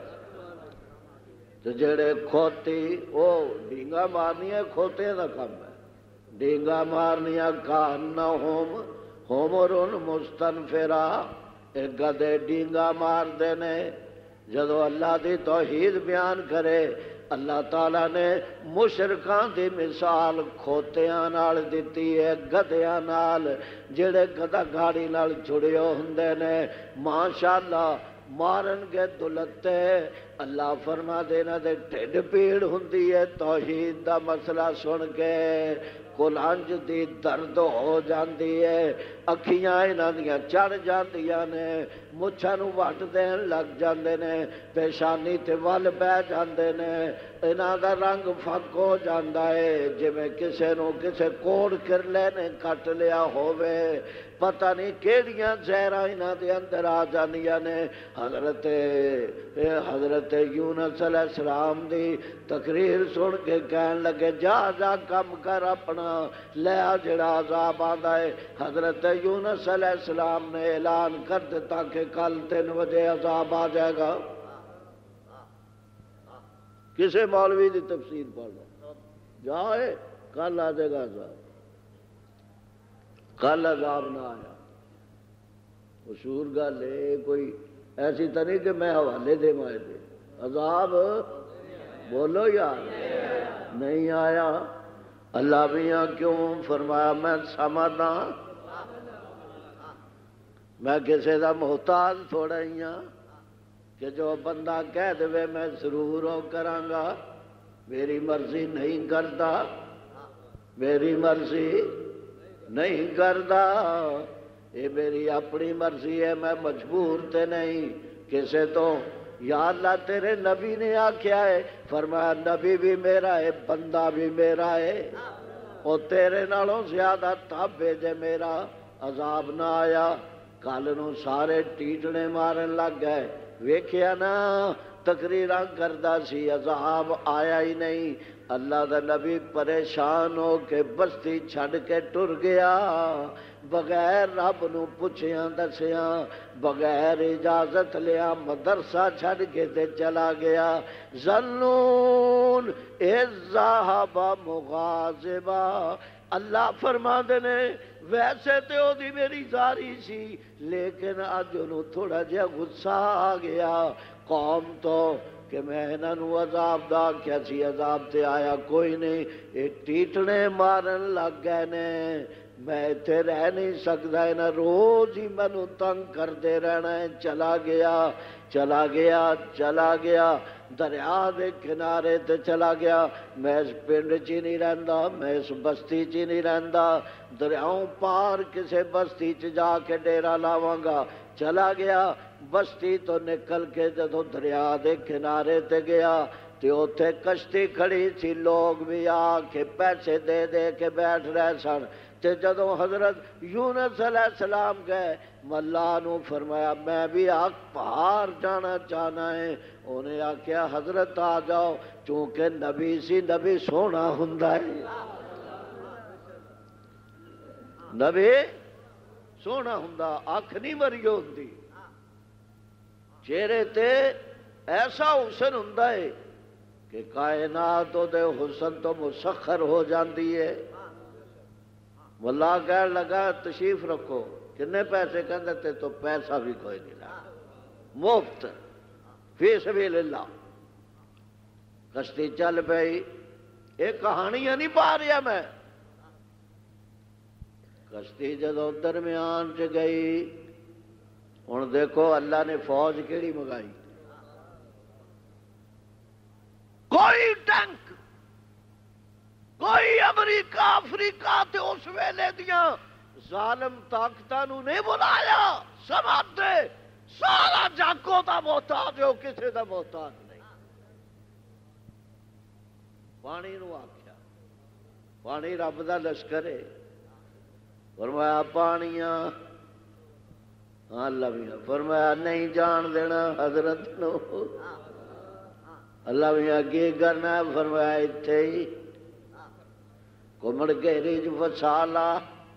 تو جڑے کھوتی وہ ڈینگا مارنی ہے، کھوتے دا کم ہے ڈینگا مارنی ہے۔ کاننا ہوم ہومرن مستنفرا، ایک گدے ڈینگا مار دینے۔ جدو اللہ دی توحید بیان کرے اللہ تعالیٰ نے مشرکان دی مثال کھوتیاں نال دیتی ہے، گدیاں نال جڑے گدا گاڑی نال جڑے ہوندے نے ماشاءاللہ مارن گے دلتے۔ اللہ فرما دینا دے ٹھڈ پیڑ ہوندی ہے توحید دا مسئلہ سن کے، کلانج دی درد ہو جاندی ہے، اکھیاں انہاں دیاں چڑھ جاندیاں نے، مچھاں نوں وٹ دین لگ جاندے نے، پیشانی تے ول بہ جاندے نے، انہاں دا رنگ فک ہو جاندا ہے جویں کسے نوں کسے کوڑ کرلے نے کٹ لیا ہووے۔ پتہ نہیں کیڑیاں زہراں انہاں دے اندر آ جاندیاں نے۔ حضرت حضرت یونس علیہ السلام دی تقریر سن کے کہن لگے جا جا کم کر اپنا لے آ جڑا عذاب آندا ہے۔ حضرت یونس علیہ السلام نے اعلان کر دیتا کہ کل تین بجے عذاب آ جائے گا۔ کسے مولوی دی تفسیر پڑھ لو جائے کل آ جائے گا عذاب، کل عذاب نہ آیا۔ مشہور گل ہے کوئی ایسی تو نہیں کہ میں حوالے دے مائے دے، عذاب بولو یار نہیں آیا۔ اللہ میاں کیوں فرمایا میں سمجھنا میں کسی دا محتاج تھوڑا ہی ہاں کہ جو بندہ کہہ دے میں ضرور ہو کرانگا، میری مرضی نہیں کرتا، میری مرضی نہیں کرتا، یہ میری اپنی مرضی ہے، میں مجبور تے نہیں کسے تو۔ یا اللہ تیرے نبی نے آکھیا ہے، فرمایا نبی بھی میرا ہے بندہ بھی میرا ہے، اور تیرے نالوں زیادہ تابع جے میرا عذاب نہ آیا۔ کل نو سارے ٹیٹنے مارن لگ گئے، ویکھیا نا تقریراں کردا سی عذاب آیا ہی نہیں۔ اللہ دا نبی پریشان ہو کے بستی چھڈ کے ٹر گیا، بغیر رب نو پوچھیاں دسیاں، بغیر اجازت لیا مدرسہ چھڈ کے تے چلا گیا۔ ظنون اذ ذهب مغاضبا، اللہ فرما دے نے ویسے تے او دی میری زاری سی لیکن اج انہوں تھوڑا جہا غصہ آ گیا قوم تو کہ میں انہاں نوں عذاب دا کیا سی، عذاب تے آیا کوئی نہیں، یہ ٹیٹنے مارن لگ گئے نے، میں اتنے رہ نہیں سکتا، انہاں روز ہی مینوں تنگ کرتے رہنا ہے۔ چلا گیا چلا گیا چلا گیا دریا دے کنارے تے چلا گیا، میں اس پنڈ چی نہیں رہندا، میں اس بستی چی نہیں رہندا، دریاؤں پار کسے بستی چ جا کے ڈیرا لاواں گا۔ چلا گیا بستی تو نکل کے جدو دریا دے کنارے تے گیا تے اوتھے کشتی کھڑی تھی، لوگ بھی آ کے پیسے دے دے کے بیٹھ رہے سن۔ تے جدو حضرت یونس علیہ السلام گئے ملا نو فرمایا میں بھی آگ پہاڑ جانا چاہنا ہے، انہیں آکھیا حضرت آ جاؤ، چونکہ نبی سی نبی سونا ہوندا ہے، نبی سونا ہوندا، اکھ نہیں مری ہوندی، چہرے تے ایسا حسن ہوندا ہے کہ کائنات دے حسن تو مسخر ہو جاندی ہے۔ ملا کہنے لگا تشریف رکھو، کتنے پیسے کہندے تے تو پیسہ بھی کوئی نہیں لگا، مفت فی سبیل اللہ۔ کشتی چل پئی، یہ کہانیاں نہیں پا رہا میں، کشتی جدو درمیان چ گئی، ہن دیکھو اللہ نے فوج کیڑی منگائی، کوئی ٹینک، کوئی امریکہ افریقہ تے اس ویلے دیاں ظالم طاقتاں نو نہیں بلایا، سمجھ دے سارا جاگو دا محتاج ہو، کسے دا محتاج نہیں۔ پانی نو آکھیا، پانی رب دا لشکر ہے، فرمایا پانیاں اللہ میاں فرمایا نہیں جان دینا حضرت نو. اللہ میاں کی کرنا ہے؟ فرمایا اتھے ہی کمڑ گھیری چ فسالا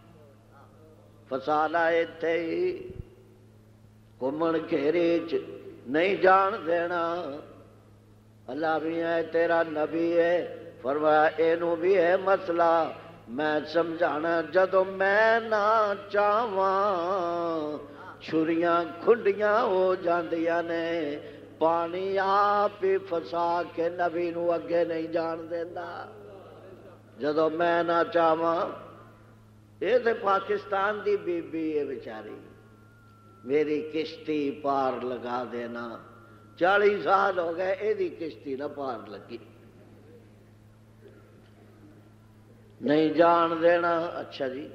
فسالا اتھے ہی کمڑ گھیری چ نہیں جان دینا. اللہ میاں تیرا نبی ہے. فرمایا اینو بھی ہے مسئلہ میں سمجھانا. جدو میں نہ چاہواں چھریاں کھنڈیاں ہو جاندیاں نے. پانی آپ ہی فسا کے نبی نو اگے نہیں جان دینا جدو میں نہ چاہواں. یہ تو پاکستان دی بی بی ہے بیچاری. میری کشتی پار لگا دینا. چالی سال ہو گئے یہ کشتی نہ پار لگی. نہیں جان دینا. اچھا جی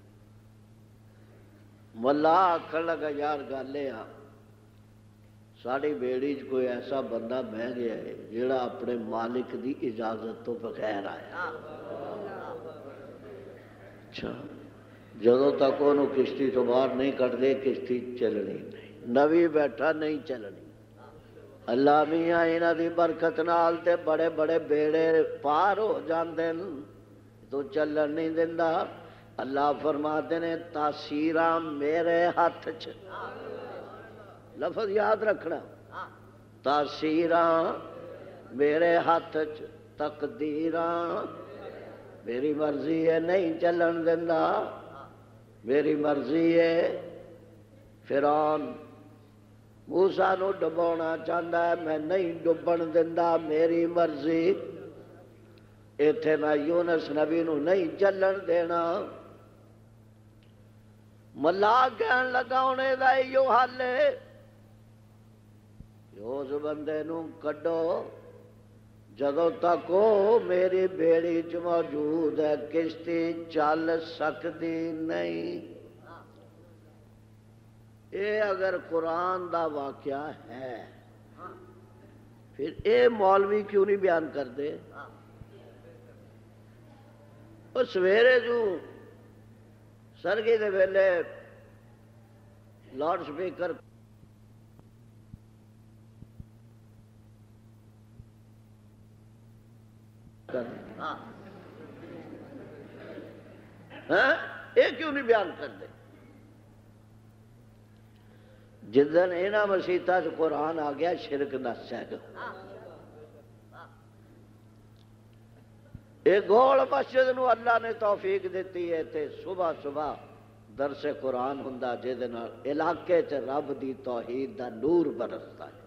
ملا آخر لگا یار گل یہ آ ساری بیڑی چ کوئی ایسا بندہ بہ گیا ہے جڑا اپنے مالک دی اجازت تو بغیر آیا. اچھا جدوں تک انہوں کشتی تو باہر نہیں کٹ دے کشتی چلنی نہیں. نبی بیٹھا نہیں چلنی. اللہ میاں انہاں دی برکت نال تے بڑے بڑے بیڑے پار ہو جاندے تو چلن نہیں دیندا. اللہ فرماتے نے تاثیراں میرے ہاتھ چ. لفظ یاد رکھنا تاثیراں میرے ہاتھ چ. تقدیراں میری مرضی ہے نہیں چلن دیندا. میری مرضی ہے. فرعون موسیٰ نو ڈبونا چاہتا ہے میں نہیں ڈبن دیندا میری مرضی. ایتھے میں یونس نبی نو نہیں چلن دینا. ملا کہن لگا ہونے دا ایو حل ہے اس بندے نو کڈو جدوں تک وہ میری بیڑی چ موجود ہے کشتی چل سکتی نہیں. اے اگر قرآن دا واقعہ ہے پھر اے مولوی کیوں نہیں بیان کرتے؟ وہ سویرے جو سرگی دے ویلے لاؤڈ سپیکر یہ کیوں نہیں بیان کرتے؟ جدن اینا مسیطہ سے قرآن آ گیا شرک نس ہے گا. ایک گول مسجد نو اللہ نے توفیق دیتی ہے تے صبح صبح درس قرآن ہوندا جے نال علاقے چ رب دی توحید دا نور برستا ہے.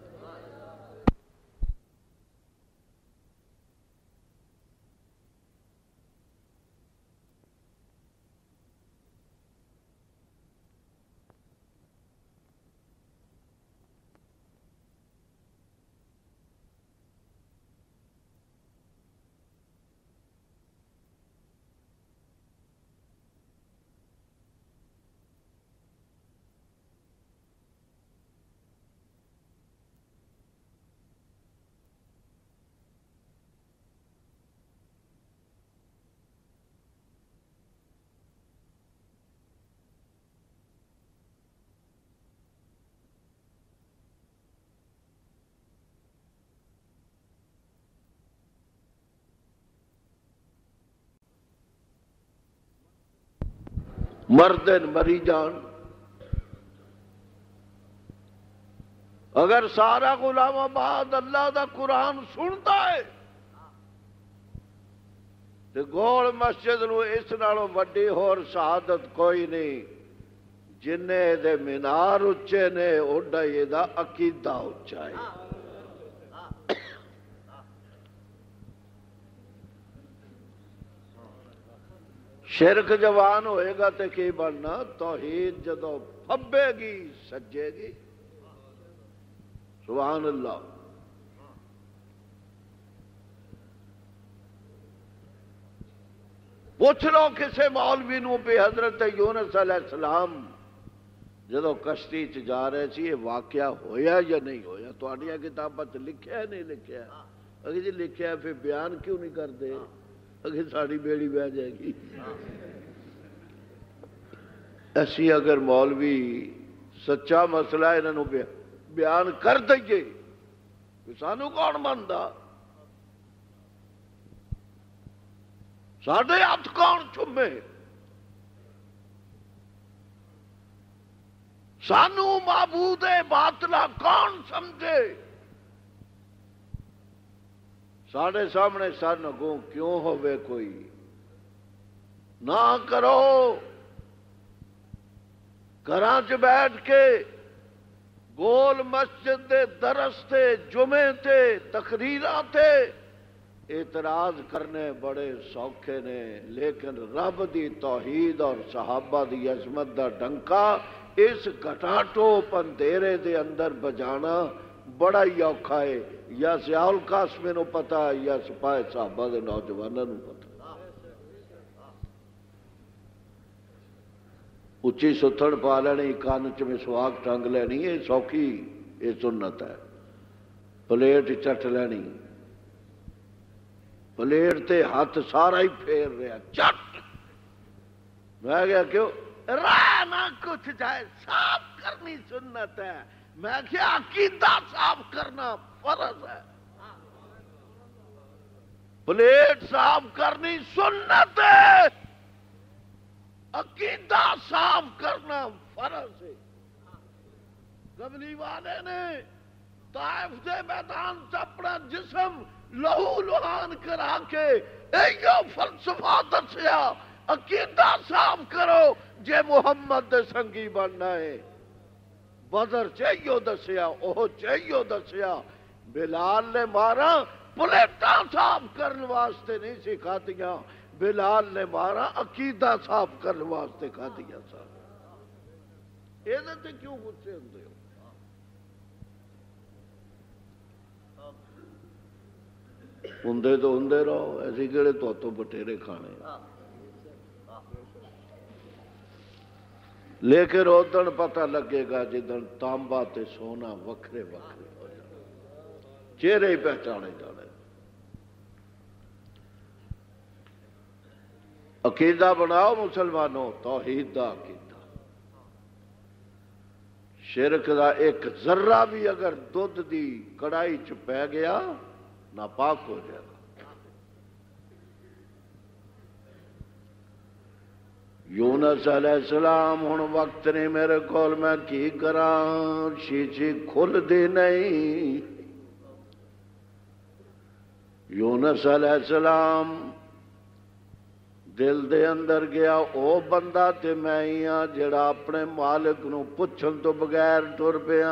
مردن مری جان. اگر سارا غلام آباد اللہ دا قرآن سنتا ہے تو گول مسجد نو اس نالوں وڈی ہور سعادت کوئی نہیں. جنے دے مینار اچے نے اوڈا یہ دا عقیدہ اچا ہے. شرک جوان ہوئے گا تے کی بننا؟ توحید جدو پھبے گی سجے گی. سبحان اللہ. پوچھ لو کسے مولوی نو پہ حضرت یونس علیہ السلام جدو کشتی چ جا رہے سی یہ واقعہ ہویا یا نہیں ہویا؟ تو آنیا کتابہ چ لکھیا ہے نہیں لکھیا ہے؟ اگر جی لکھیا ہے پھر بیان کیوں نہیں کر دے؟ اگر ساری بیڑی بہ جائے گی. اسی اگر مولوی سچا مسئلہ انہوں بیان کر دئیے، سانو کون منتا؟ ساڈے ہاتھ کون چومے؟ سانو معبود باطلا کون سمجھے؟ ساڈے سامنے سن اگوں کیوں ہوئے کوئی نہ کرو۔ گھراں چ بیٹھ کے گول مسجد دے درس تے جمعے تے تقریراں تے اعتراض کرنے بڑے سوکھے نے، لیکن رب دی توحید اور صحابہ دی عظمت دا ڈنکا اس گھٹاٹوپ اندھیرے دے اندر بجانا بڑا ہی اوکھا ہے۔ یا ضیاء القاسمی نو پتا ہے یا سپاہی صحابہ دے نوجوانوں نو پتا۔ اچھی ستھڑ پا لینی، کان چ مسواک ٹنگ لینی، یہ سوکھی، یہ سنت ہے۔ پلیٹ چٹ لینی، پلیٹ تے ہاتھ سارا ہی پھیر رہا چٹ۔ میں کیا کیوں راہ نہ کچھ جائے، صاف کرنی سنت ہے۔ میں کیا عقیدہ صاف کرنا فرض ہے، پلیٹ صاف کرنی سنت ہے، عقیدہ صاف کرنا فرض ہے۔ قبلی والے نے طائف دے میدان سے اپنا جسم لہو لہان کرا کے ایو فلسفہ دسیا، عقیدہ صاف کرو جے محمد دے سنگی بننا ہے۔ بدر چاہیو دسیا، اوہ چاہیو دسیا۔ بلال نے مارا پلیٹاں صاف کرنے واسطے نہیں سکھا دیا، بلال نے مارا عقیدہ صاف کرنے واسطے کھا دیا سا۔ یہ تے کیوں غصے ہوندے ہو؟ ہندے تو ہندے رہو، ایسی کہڑے تو تو بٹیرے کھانے۔ لیکن ادھر پتہ لگے گا جدن تانبا تے سونا وکھرے وکھرے ہو جانے، چہرے ہی پہچانے جانے۔ عقیدہ بناؤ مسلمانوں، توحید دا عقیدہ۔ شرک دا ایک ذرہ بھی اگر دودھ دی کڑائی چ پہ گیا ناپاک ہو جائے گا۔ یونس علیہ السلام ہن وقت نہیں میرے کول، میں کی کراں، شیشی کھل دی نہیں۔ یونس علیہ السلام دل دے اندر گیا، او بندہ تے میں ہی ہاں جڑا اپنے مالک نو پچھن تو بغیر ٹر پیا۔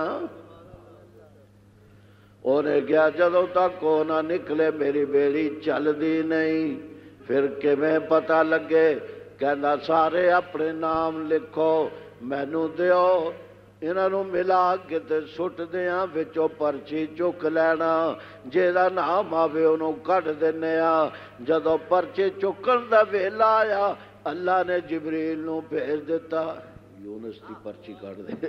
انہیں کیا جدوں تک وہ نہ نکلے میری بیڑی چل دی نہیں، پھر کیویں پتہ لگے؟ کہنا سارے اپنے نام لکھو مینوں دیو، انہاں نوں ملا کے تے سٹ دیاں، وچوں پرچی چک لینا، جیڑا نام آوے انہوں کٹ دینے آ۔ جدوں پرچی چکن دا ویلا آیا اللہ نے جبریل نوں بھیج دیتا، یونس دی پرچی کٹ دے۔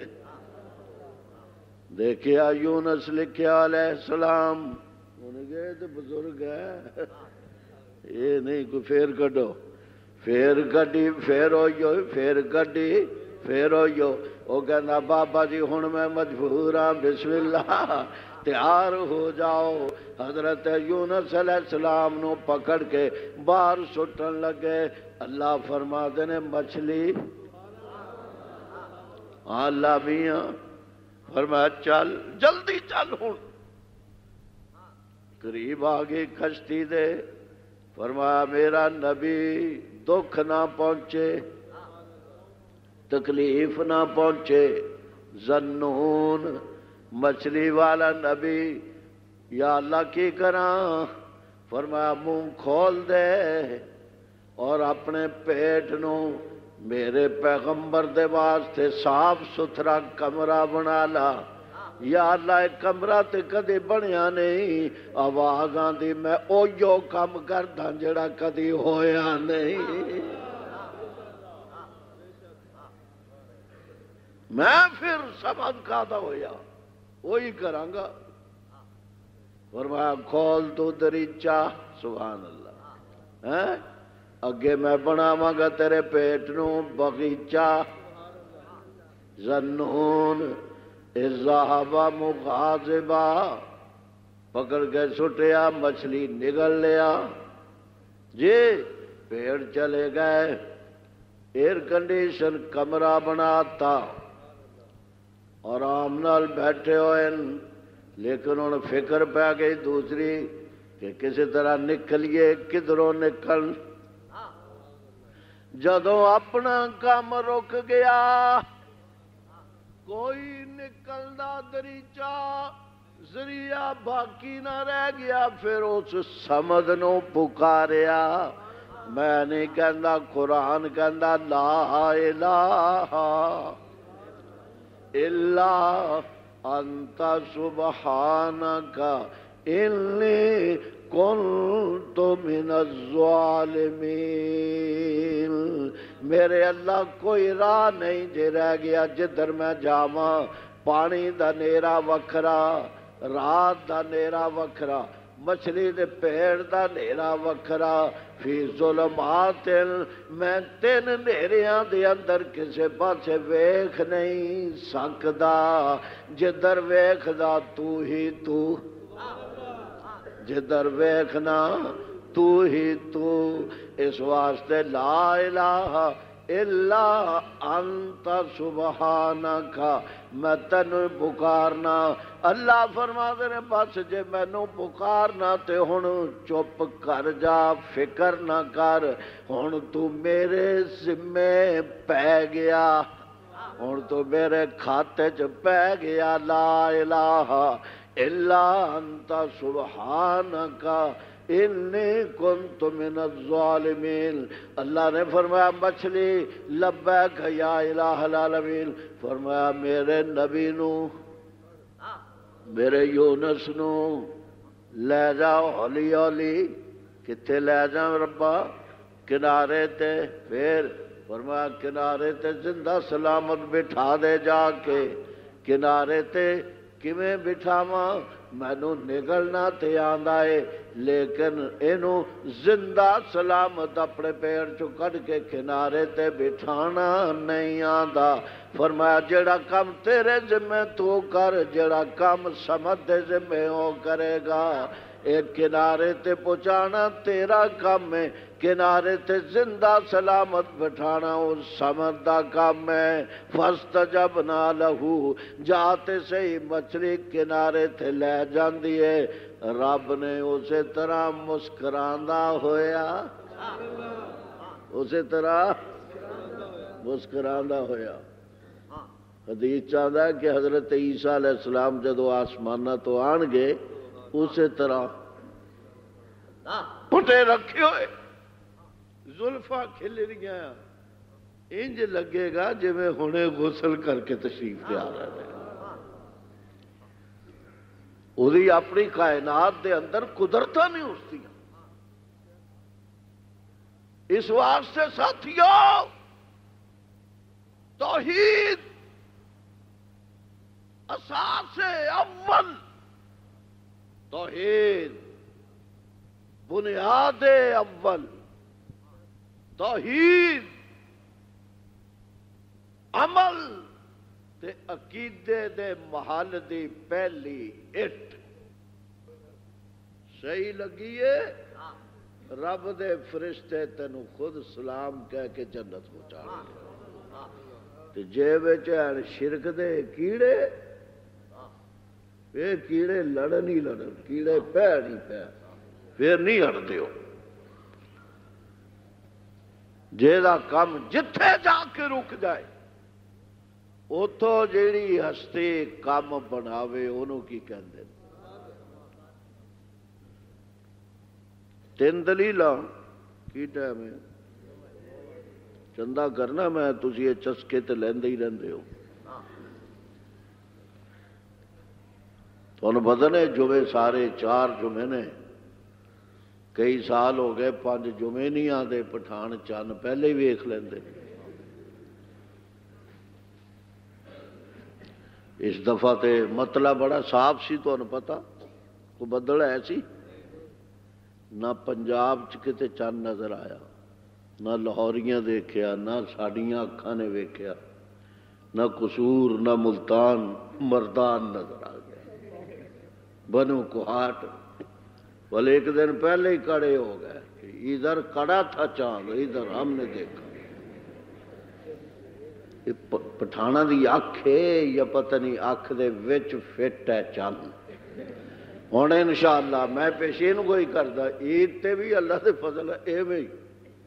دیکھیا یونس لکھیا علیہ السلام، انہیں گئے تو بزرگ ہے، یہ نہیں کوئی پھر کٹو، پھر کٹی، پھر ہوئیو، پھر کٹی، پھر ہوئیو۔ وہ کہنا بابا جی ہن میں مجبور ہاں، بسم اللہ تیار ہو جاؤ۔ حضرت یونس علیہ السلام نو پکڑ کے باہر سٹن لگے۔ اللہ فرما دینے مچھلی، اللہ میاں فرمایا چل جلدی چل ہوں۔ قریب آگے کشتی دے، فرمایا میرا نبی دکھ نہ پہنچے، تکلیف نہ پہنچے۔ ذنون مچھلی والا نبی، یا اللہ کی کراں؟ فرمایا منہ کھول دے اور اپنے پیٹ نو میرے پیغمبر دے واسطے صاف ستھرا کمرہ بنا لا۔ یا اللہ ایک کمرہ تے کدی بنیا نہیں، آواز آندی میں اویو کم کردا جڑا کدی ہویا نہیں، میں پھر سبب کادا ہویا وہی کراں گا۔ فرمایا کھول تو دریچہ، سبحان اللہ، ہیں اگے میں بناواں گا تیرے پیٹ نو باغیچہ۔ ذنون اذ ذهب مغاضبا، پکڑ کے سٹیا مچھلی نگل لیا جی، پیڑ چلے گئے، ایئر کنڈیشن کمرہ بناتا، آرام نال بیٹھے ہوئے، لیکن ان فکر پہ گئی دوسری کہ کسی طرح نکلیے، کدھروں نکل۔ جدوں اپنا کام رک گیا، کوئی نکلدا دریچہ ذریعہ باقی نہ رہ گیا، پھر اس سمد نو پکاریا۔ میں نہیں کہندا، قرآن کہندا لا الہ الا انت سبحانک انی کنت من الظالمین۔ میرے اللہ کوئی راہ نہیں جے رہ گیا جدھر میں جاواں، پانی دا نیرا وکھرا، رات دا نیرا وکھرا، مچھلی دے پیڑ دا نیرا وکھرا، فی ظلمات، میں تین نیریاں دے اندر کسے پاسے ویکھ نہیں سکدا، جدھر ویکھدا تو ہی تو، جدھر ویکھنا تو ہی تو، اس واسطے لا الہ الا انت سبحانک، میں تینوں پکارنا۔ اللہ فرما دے نے بس جے مینوں پکارنا تے ہن چپ کر جا، فکر نہ کر، ہن تو میرے ذمے پہ گیا، ہن تو میرے کھاتے چ پہ گیا۔ لا الہ الا انت سبحانک انی کنت من الظالمین۔ اللہ نے فرمایا مچھلی لبیک یا الہ العالمین، فرمایا میرے نبی نو، میرے یونس نو لے جاؤ ہولی ہولی۔ کتھے لے جاؤ ربا؟ کنارے تے، پھر فرمایا کنارے تے زندہ سلامت بٹھا دے جا کے۔ کنارے تے کیویں بٹھاواں؟ مینوں نگلنا تے آندا ہے، لیکن اینو زندہ سلامت اپنے پیڑ چوں کڈ کے کنارے تے بٹھانا نہیں آندا۔ فرمایا جڑا کام تیرے ذمہ تو کر، جڑا کام سمد دے ذمہ ہو کرے گا۔ ایک کنارے تے پہنچانا تیرا کام ہے، کنارے تے زندہ سلامت بٹھانا اس سمد دا کام ہے۔ فاستجبنا لہو، جاتے سے ہی مچھلی کنارے تے لے جاندی ہے، رب نے اسی طرح مسکراندا ہویا، اسی طرح مسکراندا ہویا۔ حدیث چاہتا ہے کہ حضرت عیسیٰ علیہ السلام جدو آسمانہ تو آن گے، اسی طرح پٹے رکھے ہوئے، زلفاں کھل رہی ہیں، انج لگے گا جی میں ہنے غسل کر کے تشریف لے آ رہے ہیں۔ وہی اپنی کائنات دے اندر قدرتاں نہیں اٹھتی۔ اس واسطے ساتھیوں توحید اساس اول، توحید بنیاد اول، توحید عمل تے عقیدے دے محل دی پہلی اٹ۔ صحیح لگی ہے؟ رب دے فرشتے تینوں خود سلام کہہ کے جنت پہنچا تے جے وچ شرک دے کیڑے، یہ کیڑے لڑن ہی لڑن، کیڑے پہ نہیں پہ، پھر نہیں ہٹتے ہو۔ جیڑا کام جتھے جا کے رک جائے، اتھوں جیڑی ہستی کام بناوے انہوں کی کہندے۔ تین دلیلاں کی ٹائم ہے چندہ کرنا، میں تسی یہ چسکے تے لیندے ہی رہندے ہو۔ تو انہوں بدنے جمعے سارے چار جمعے نے، کئی سال ہو گئے پانچ جمعے نہیں آتے، پٹھان چند پہلے ہی ویکھ لیندے۔ اس دفعہ تے مطلب بڑا صاف سی، تو انہوں پتا کو بدل ہے سی، نہ پنجاب چکتے چند نظر آیا، نہ لاہوریاں دیکھیا، نہ ساڑیاں اکھاں نے ویکھیا، نہ قصور نہ ملتان، مردان نظر آ گیا، بنو کوہاٹ والے ایک دن پہلے ہی کڑے ہو گئے کہ ادھر کڑا تھا چاند، ادھر ہم نے دیکھا۔ پٹھانا دی اکھ ہے یا پتہ نہیں اکھ دے وچ فٹ ہے چند۔ ہوں انشاءاللہ میں پیشے نو کوئی کردا، عید تے بھی اللہ دے فضل ہے ایویں ہی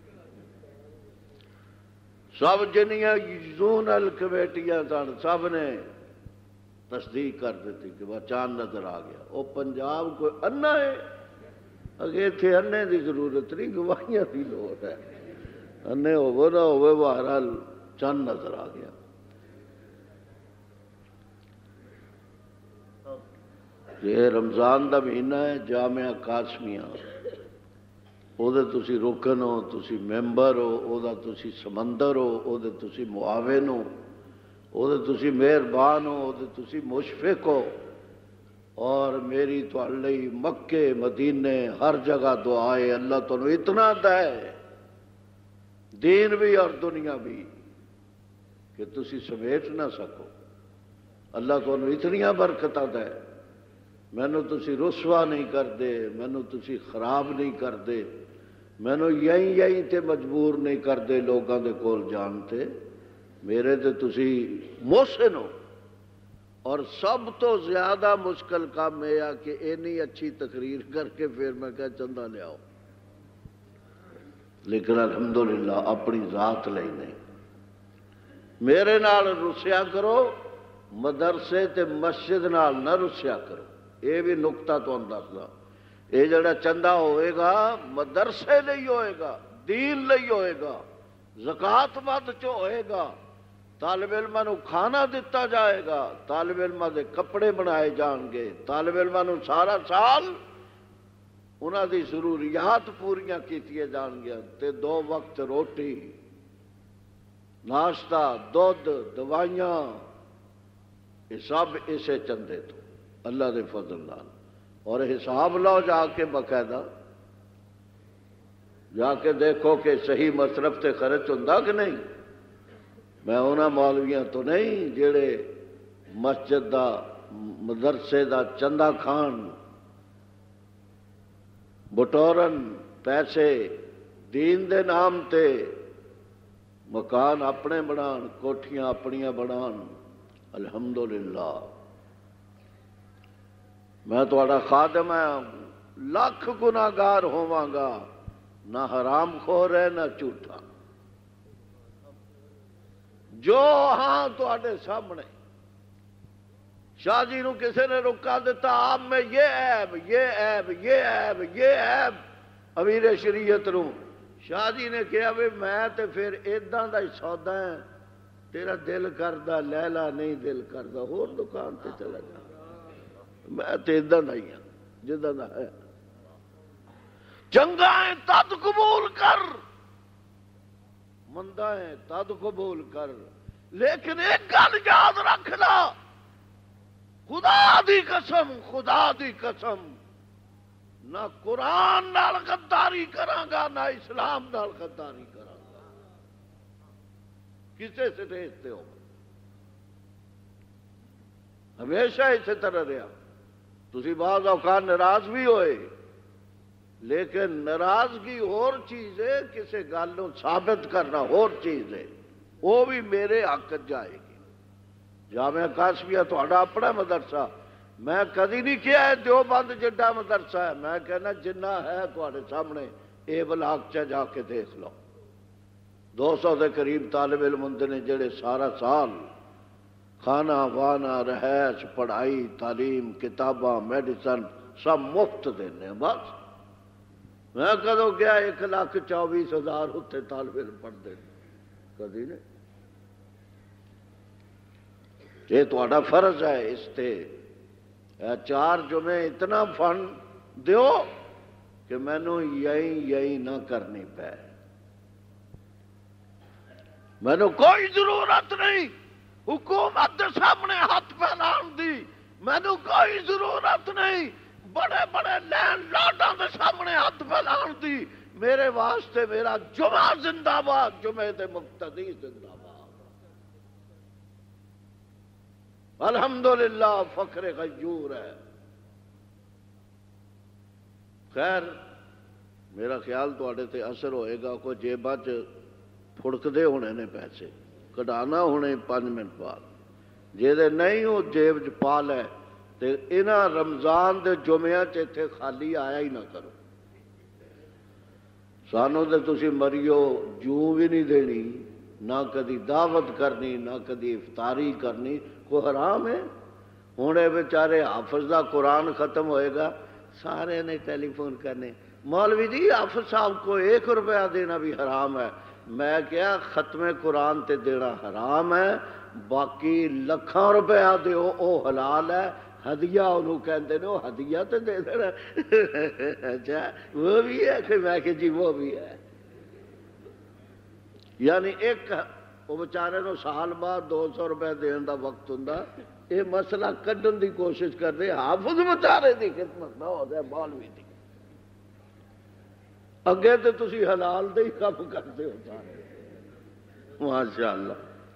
سب جنیاں زونل کمیٹیاں سن سب نے تصدیق کر دیتی کہ وہ چاند نظر آ گیا۔ وہ پنجاب کوئی انا ہے، اگے اتنے انے دی ضرورت نہیں، گواہیاں دی لوڑ ہے۔ انے ہوو نہ ہوئے بہرحال چند نظر آ گیا۔ یہ رمضان دا مہینہ ہے، جامعہ قاسمیہ، او دے تسی رکن ہو، تسی ممبر ہو، او دا تسی سمندر ہو، او دے تسی معاون ہو، او دے تسی مہربان ہو، او دے تسی مشفق ہو، اور میری تہاڈے لئی مکے مدینے ہر جگہ دعائے اللہ تانوں اتنا دے دین بھی اور دنیا بھی کہ تسی سمیٹ نہ سکو۔ اللہ تانوں اتنیاں برکتاں دے، مینوں تسی رسوا نہیں کر دے، مینوں تسی خراب نہیں کر دے، مینوں یہیں یہیں تے مجبور نہیں کر دے لوگاں دے کول جانتے، میرے تے تسی محسن ہو۔ اور سب تو زیادہ مشکل کام یہ ہے کہ اینی اچھی تقریر کر کے پھر میں کہا چندہ لے آؤ، لیکن الحمدللہ اپنی ذات لئی نہیں۔ میرے نال رسیا کرو، مدرسے تے مسجد نال نہ رسیا کرو۔ یہ بھی نقطہ تو دسدا، یہ جڑا چندہ ہوئے گا مدرسے لئی ہوئے گا، دین لئی ہوئے گا، زکوٰۃ مد چ ہوئے گا، طالب علماں نو کھانا دیتا جائے گا، طالب علماں دے کپڑے بنائے جان گے، طالب علماں نو سارا سال انہاں دی ضروریات پوریاں کیتیاں جان گیا، تے دو وقت روٹی، ناشتہ، دودھ، دوائیاں، یہ سب اسے چندے تو اللہ دے فضل نال۔ اور حساب لاؤ جا کے باقاعدہ، جا کے دیکھو کہ صحیح مصرف تے خرچ ہوندا کہ نہیں۔ میں انہاں مولویاں تو نہیں جڑے مسجد دا مدرسے دا چندہ کھان، بٹورن پیسے دین دے نام تے، مکان اپنے بنان، کوٹھیاں اپنیاں بنان۔ الحمدللہ میں تہاڈا خادم ہاں، لاکھ گناہگار ہوواں گا، نہ حرام خور ہے نہ جھوٹا، جو ہاں تہاڈے سامنے۔ شاہ جی نو کسے نے رکا دیتا آپ میں یہ عیب یہ عیب یہ عیب یہ عیب، امیر شریعت نو شاہ جی نے کہا بھی میں تے پھر ایداں دا ہی سودا ہے، تیرا دل کردا لے لا، نہیں دل کردا ہور دکان تے چلا جا، میں تے ایداں دا ہی ہاں جداں دا ہے۔ چنگا ہے تد قبول کر، مندا ہے تد قبول کر، لیکن ایک گل یاد رکھنا، خدا دی قسم خدا دی قسم، نہ قرآن نال غداری کراں گا نہ اسلام نال غداری کراں گا کسے سٹیج تے ہو، ہمیشہ اسی طرح رہا۔ تسی بعض اوقات ناراض بھی ہوئے، لیکن ناراضگی اور چیز ہے، کسی گل نو ثابت کرنا اور چیز ہے، وہ بھی میرے حق جائے گی۔ جامعہ قاسمیہ تہاڈا اپنا مدرسہ، میں کدی نہیں کیا ہے دیوبند جڈا مدرسہ ہے، میں کہنا جنہ ہے تہاڈے سامنے، اے بلاک چا جا کے دیکھ لو، دو سو دے قریب طالب علم ہوندے نے جڑے سارا سال کھانا وانا رہائش پڑھائی تعلیم کتاباں میڈیسن سب مفت دینے، بس میں کدو گیا ایک لاکھ چوبیس ہزار اتنے طالب علم پڑھتے کدی نہیں۔ یہ تہاڈا فرض ہے، اس تے چار جمعے اتنا فن دیو کہ مینو یہی یہی نہ کرنی پے، مینو کوئی ضرورت نہیں حکومت دے سامنے ہاتھ پھیلان دی، مینو کوئی ضرورت نہیں بڑے بڑے لینڈ لاڈاں دے سامنے ہاتھ پھیلان دی، میرے واسطے میرا جمعہ زندہ باد، جمعے دے مقتدی زندہ باد۔ الحمدللہ فخر غیور ہے۔ خیر میرا خیال تواڈے تے اثر ہوئے گا، کوئی جیباں چ پھڑکدے ہونے نے پیسے کڈانا ہونے پانچ منٹ بعد، جے نہیں وہ جیب چ پا لے تے انہاں رمضان دے جمعہ چ اتنے خالی آیا ہی نہ کرو۔ سانوں تے تسی مریو جوں بھی نہیں دینی، نہ کدی دعوت کرنی، نہ کدی افطاری کرنی، کوئی حرام ہے؟ ہوں یہ بیچارے حافظ دا قرآن ختم ہوئے گا، سارے نے ٹیلی فون کرنے، مولوی جی حافظ صاحب کو ایک روپیہ دینا بھی حرام ہے۔ میں کیا ختم قرآن تے دینا حرام ہے، باقی لکھاں روپیہ دیو او حلال ہے، ہدیہ انہوں کہتے ہیں، وہ ہدیہ تو دے دینا۔ اچھا وہ بھی ہے کہ میں کہ جی وہ بھی ہے، یعنی ایک وہ بیچارے نو سال بعد دو سو روپے دین دا وقت ہوں، یہ مسئلہ کڈن دی کوشش کر رہے، حافظ بیچارے دی خدمت نہ ہو جائے مولوی دی، اگے تو تسی حلال دے ہی کام کرتے ہو سارے۔ ماشاءاللہ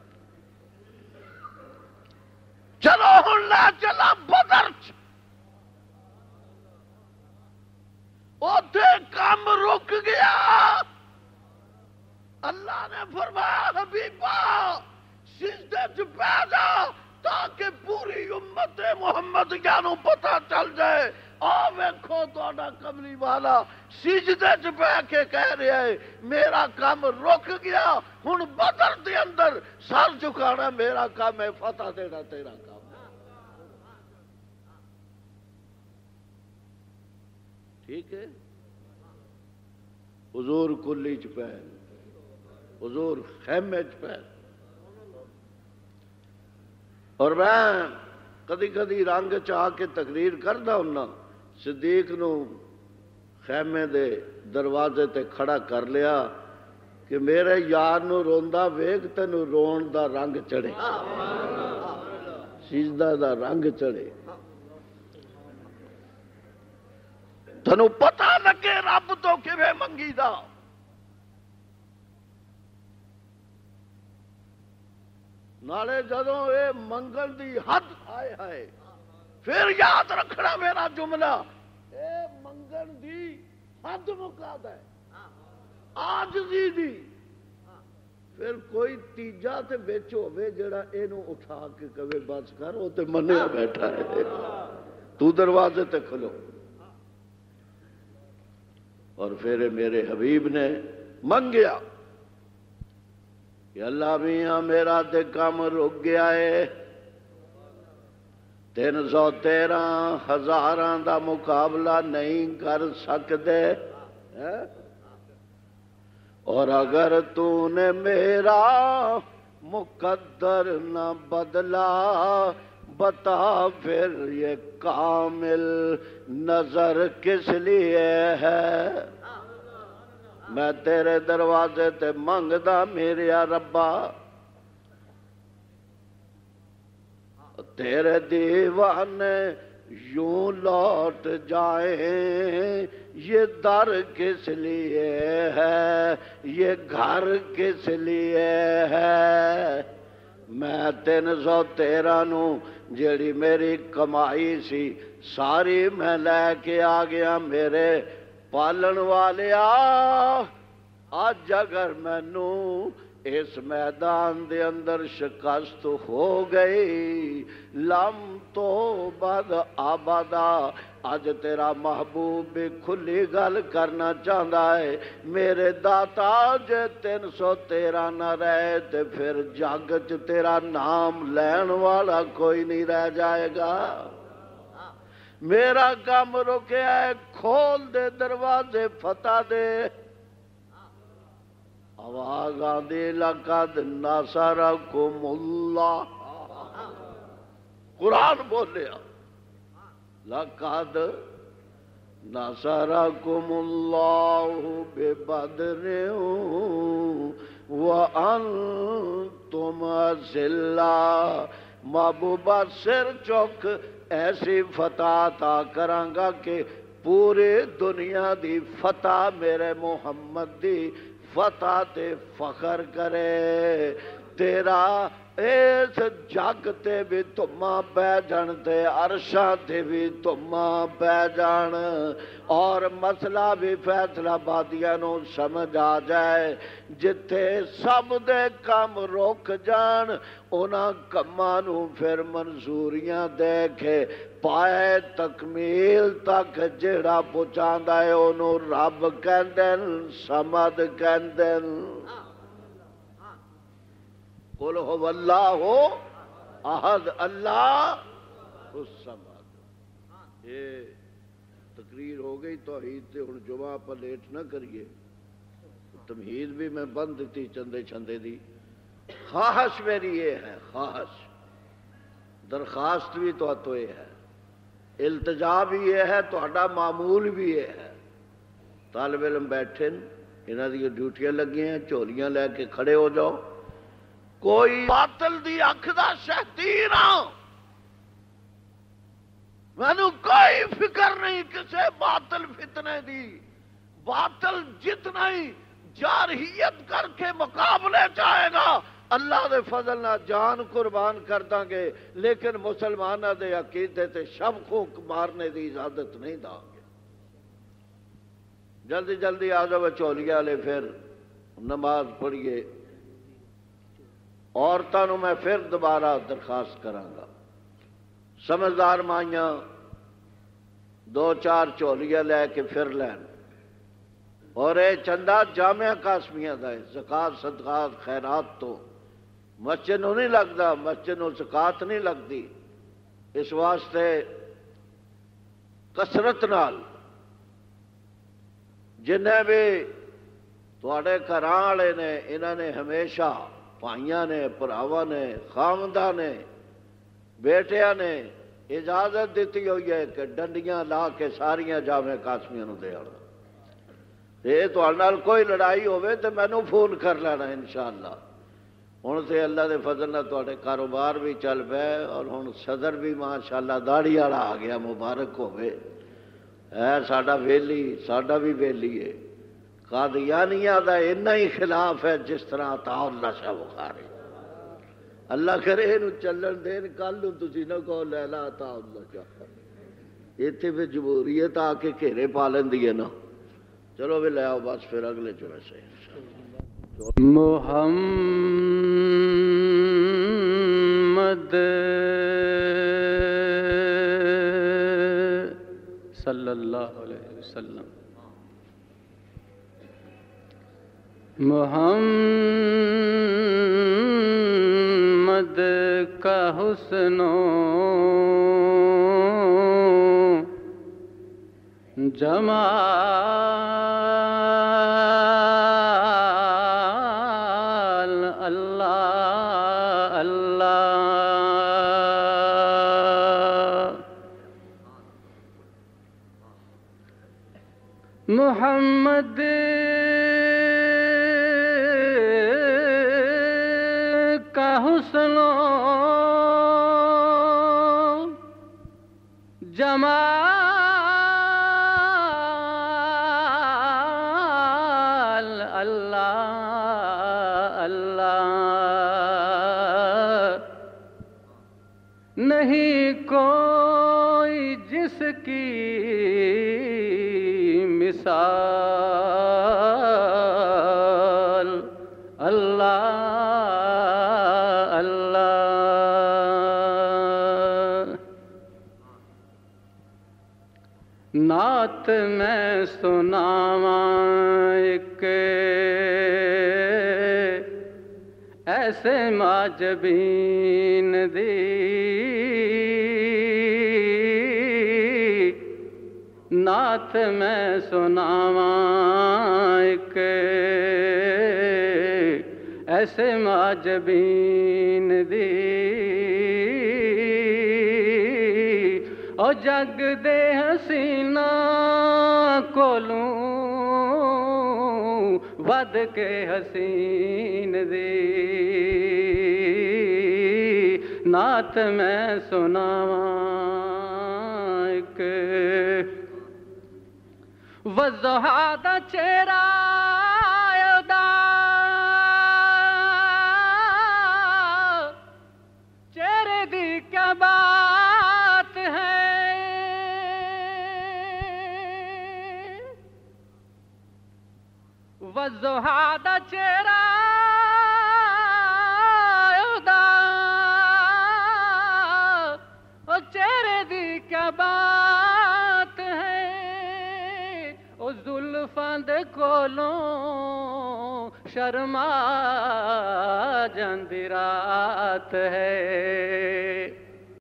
چلو ہن لے چلا بدر، اوتھے کام رک گیا، اللہ نے فرمایا حبیبا سجدے چ پہ جا تاکہ پوری امت محمد جانو پتہ چل جائے۔ آ ویکھو تہاڈا کملی والا سجدے چ پہ کے کہہ رہا ہے میرا کام رک گیا، ہن بدر دے اندر سر جھکانا میرا کام ہے، فتح دینا تیرا کام ہے۔ ٹھیک ہے، حضور کلی چ پہ، حضور خیمے چ پہ، اور میں کدی کدی رنگ چاہ کے تقریر کردا ہوں، صدیق نو خیمے دے دروازے تے کھڑا کر لیا کہ میرے یار نو روندا ویکھ تینو رون دا رنگ چڑھے، سجدہ دا رنگ چڑھے، تینو پتہ لگے رب تو کیویں منگی دا۔ نالے جدوں اے منگل دی حد آئے آئے پھر یاد رکھنا میرا جملہ، اے منگل دی حد مقاد ہے عاجزی دی، پھر کوئی تیجا تے وچ ہوے جڑا اینو اٹھا کے کہے بس کر، او تے منیا بیٹھا ہے، تو دروازے تے کھلو۔ اور پھر میرے حبیب نے منگیا کہ اللہ میاں میرا تے کام رک گیا ہے، تین سو تیرہ ہزاراں دا مقابلہ نہیں کر سکتے، اور اگر تو نے میرا مقدر نہ بدلا بتا پھر یہ کامل نظر کس لیے ہے۔ میں تیرے دروازے تے منگدا میرے ربا، تیرے دیوانے یوں لوٹ جائیں، یہ در کس لیے ہے، یہ گھر کس لیے ہے۔ میں تین سو تیرہ نو جیڑی میری کمائی سی ساری میں لے کے آ گیا، میرے پالن والیا آج اگر مینو اس میدان دے اندر شکست ہو گئی، لم تو بد آبادا، اج تیرا محبوب بھی کھلی گل کرنا چاہتا ہے، میرے داتا جے تین سو تیرہ نہ رہے تے پھر جگ چ تیرا نام لین والا کوئی نہیں رہ جائے گا۔ میرا کام رکیا ہے، کھول دے دروازے فتح دے۔ آواز آدھی لقد نصرکم اللہ، قرآن بولیا لقد نصرکم اللہ ببدر وانتم اذلہ۔ محبوبہ سر چک ایسی فتح عطا کرانگا کہ پوری دنیا دی فتح میرے محمد دی فتح تے فخر کرے، تیرا اس جگ تے بھی تما بہ جان تے عرشاں تے بھی تما بہ جان اور مسئلہ بھی فیصلہ بادیاں نو سمجھ آ جائے جتھے سب دے کم رک جان انہاں کماں نو پھر منظوریاں دے کے پائے تکمیل تک جڑا پہنچاندا ہے انہوں رب کہندے سمد کہندے قل هو اللہ احد اللہ الصمد۔ یہ تقریر ہو گئی توحید تے ہن جمعہ پر لیٹ نہ کریے، تمہید بھی میں بند دیتی چندے چندے دی۔ خواہش میری یہ ہے، خواہش درخواست بھی تو تو یہ ہے، التجا بھی یہ ہے، تہاڈا معمول بھی یہ ہے۔ طالب علم بیٹھے انہاں دی ڈیوٹیاں لگی ہیں، چولیاں لے کے کھڑے ہو جاؤ، کوئی باطل دی اکھ دا شہدی نہ، مینوں کوئی فکر نہیں کسے باطل فتنے دی، باطل جتنا ہی جارحیت کر کے مقابلے چاہے گا اللہ دے فضل نہ جان قربان کر داں گے، لیکن مسلمانہ دے عقیدے تے شب کو مارنے دی اجازت نہیں داں گے۔ جلدی جلدی آ جاؤ چولیاں لے، پھر نماز پڑھیے۔ عورتوں نو میں پھر دوبارہ درخواست کراں گا، سمجھدار مائیاں دو چار چولیاں لے کے پھر لین، اور اے چندہ جامعہ قاسمیہ دا ہے، زکوٰۃ صدقات خیرات تو مسجد نو نہیں لگتا، مسجد نو زکوٰۃ نہیں لگتی، اس واسطے کثرت نال جنہیں بھی تواڈے گھراں والے نے انہاں نے ہمیشہ بھائیاں نے، بھراواں نے، خامداں نے، بیٹیاں نے اجازت دیتی ہوئی ہے کہ ڈنڈیاں لا کے ساریاں جامع قاسمیاں نو دے آنا۔ یہ تہاڈے نال کوئی لڑائی ہوئے تو مینوں فون کر لینا انشاءاللہ۔ ہن تے اللہ دے فضل نال تہاڈے کاروبار بھی چل پئے، اور ہن صدر بھی ماشاءاللہ داڑھی والا آ گیا، مبارک ہوئے۔ اے ساڈا ویلی، ساڈا بھی ویلی ہے، قادیانیہ دا اتنا ہی خلاف ہے جس طرح عطا اللہ شاہ بخاری۔ اللہ کرے انہوں چلن دین، کل نوں تسی نہ کہو لیلا عطا اللہ شاہ، ایتھے پھر جمہوریت آ کے گھیرے پا لیندی ہے نا۔ چلو بھی لے آؤ بس پھر اگلے جمعے سے محمد صلی اللہ علیہ وسلم۔ محمد کا حسن و جمال اللہ اللہ، محمد کا حسن و جمال اللہ اللہ، نہیں کوئی جس کی مثال اللہ اللہ۔ نعت میں سناواں ایک ایسے معجبین دی، نعت میں سناواں ایک ایسے معجبین دی، او جگ دے حسینہ کولوں ود کے حسین دی، نعت میں سناواں ایک وضحا دا چہرہ دا وضحا دا چہرہ ادا او چہرے دی کیا بات ہے او زلفاں دے کولوں شرما جاندی رات ہے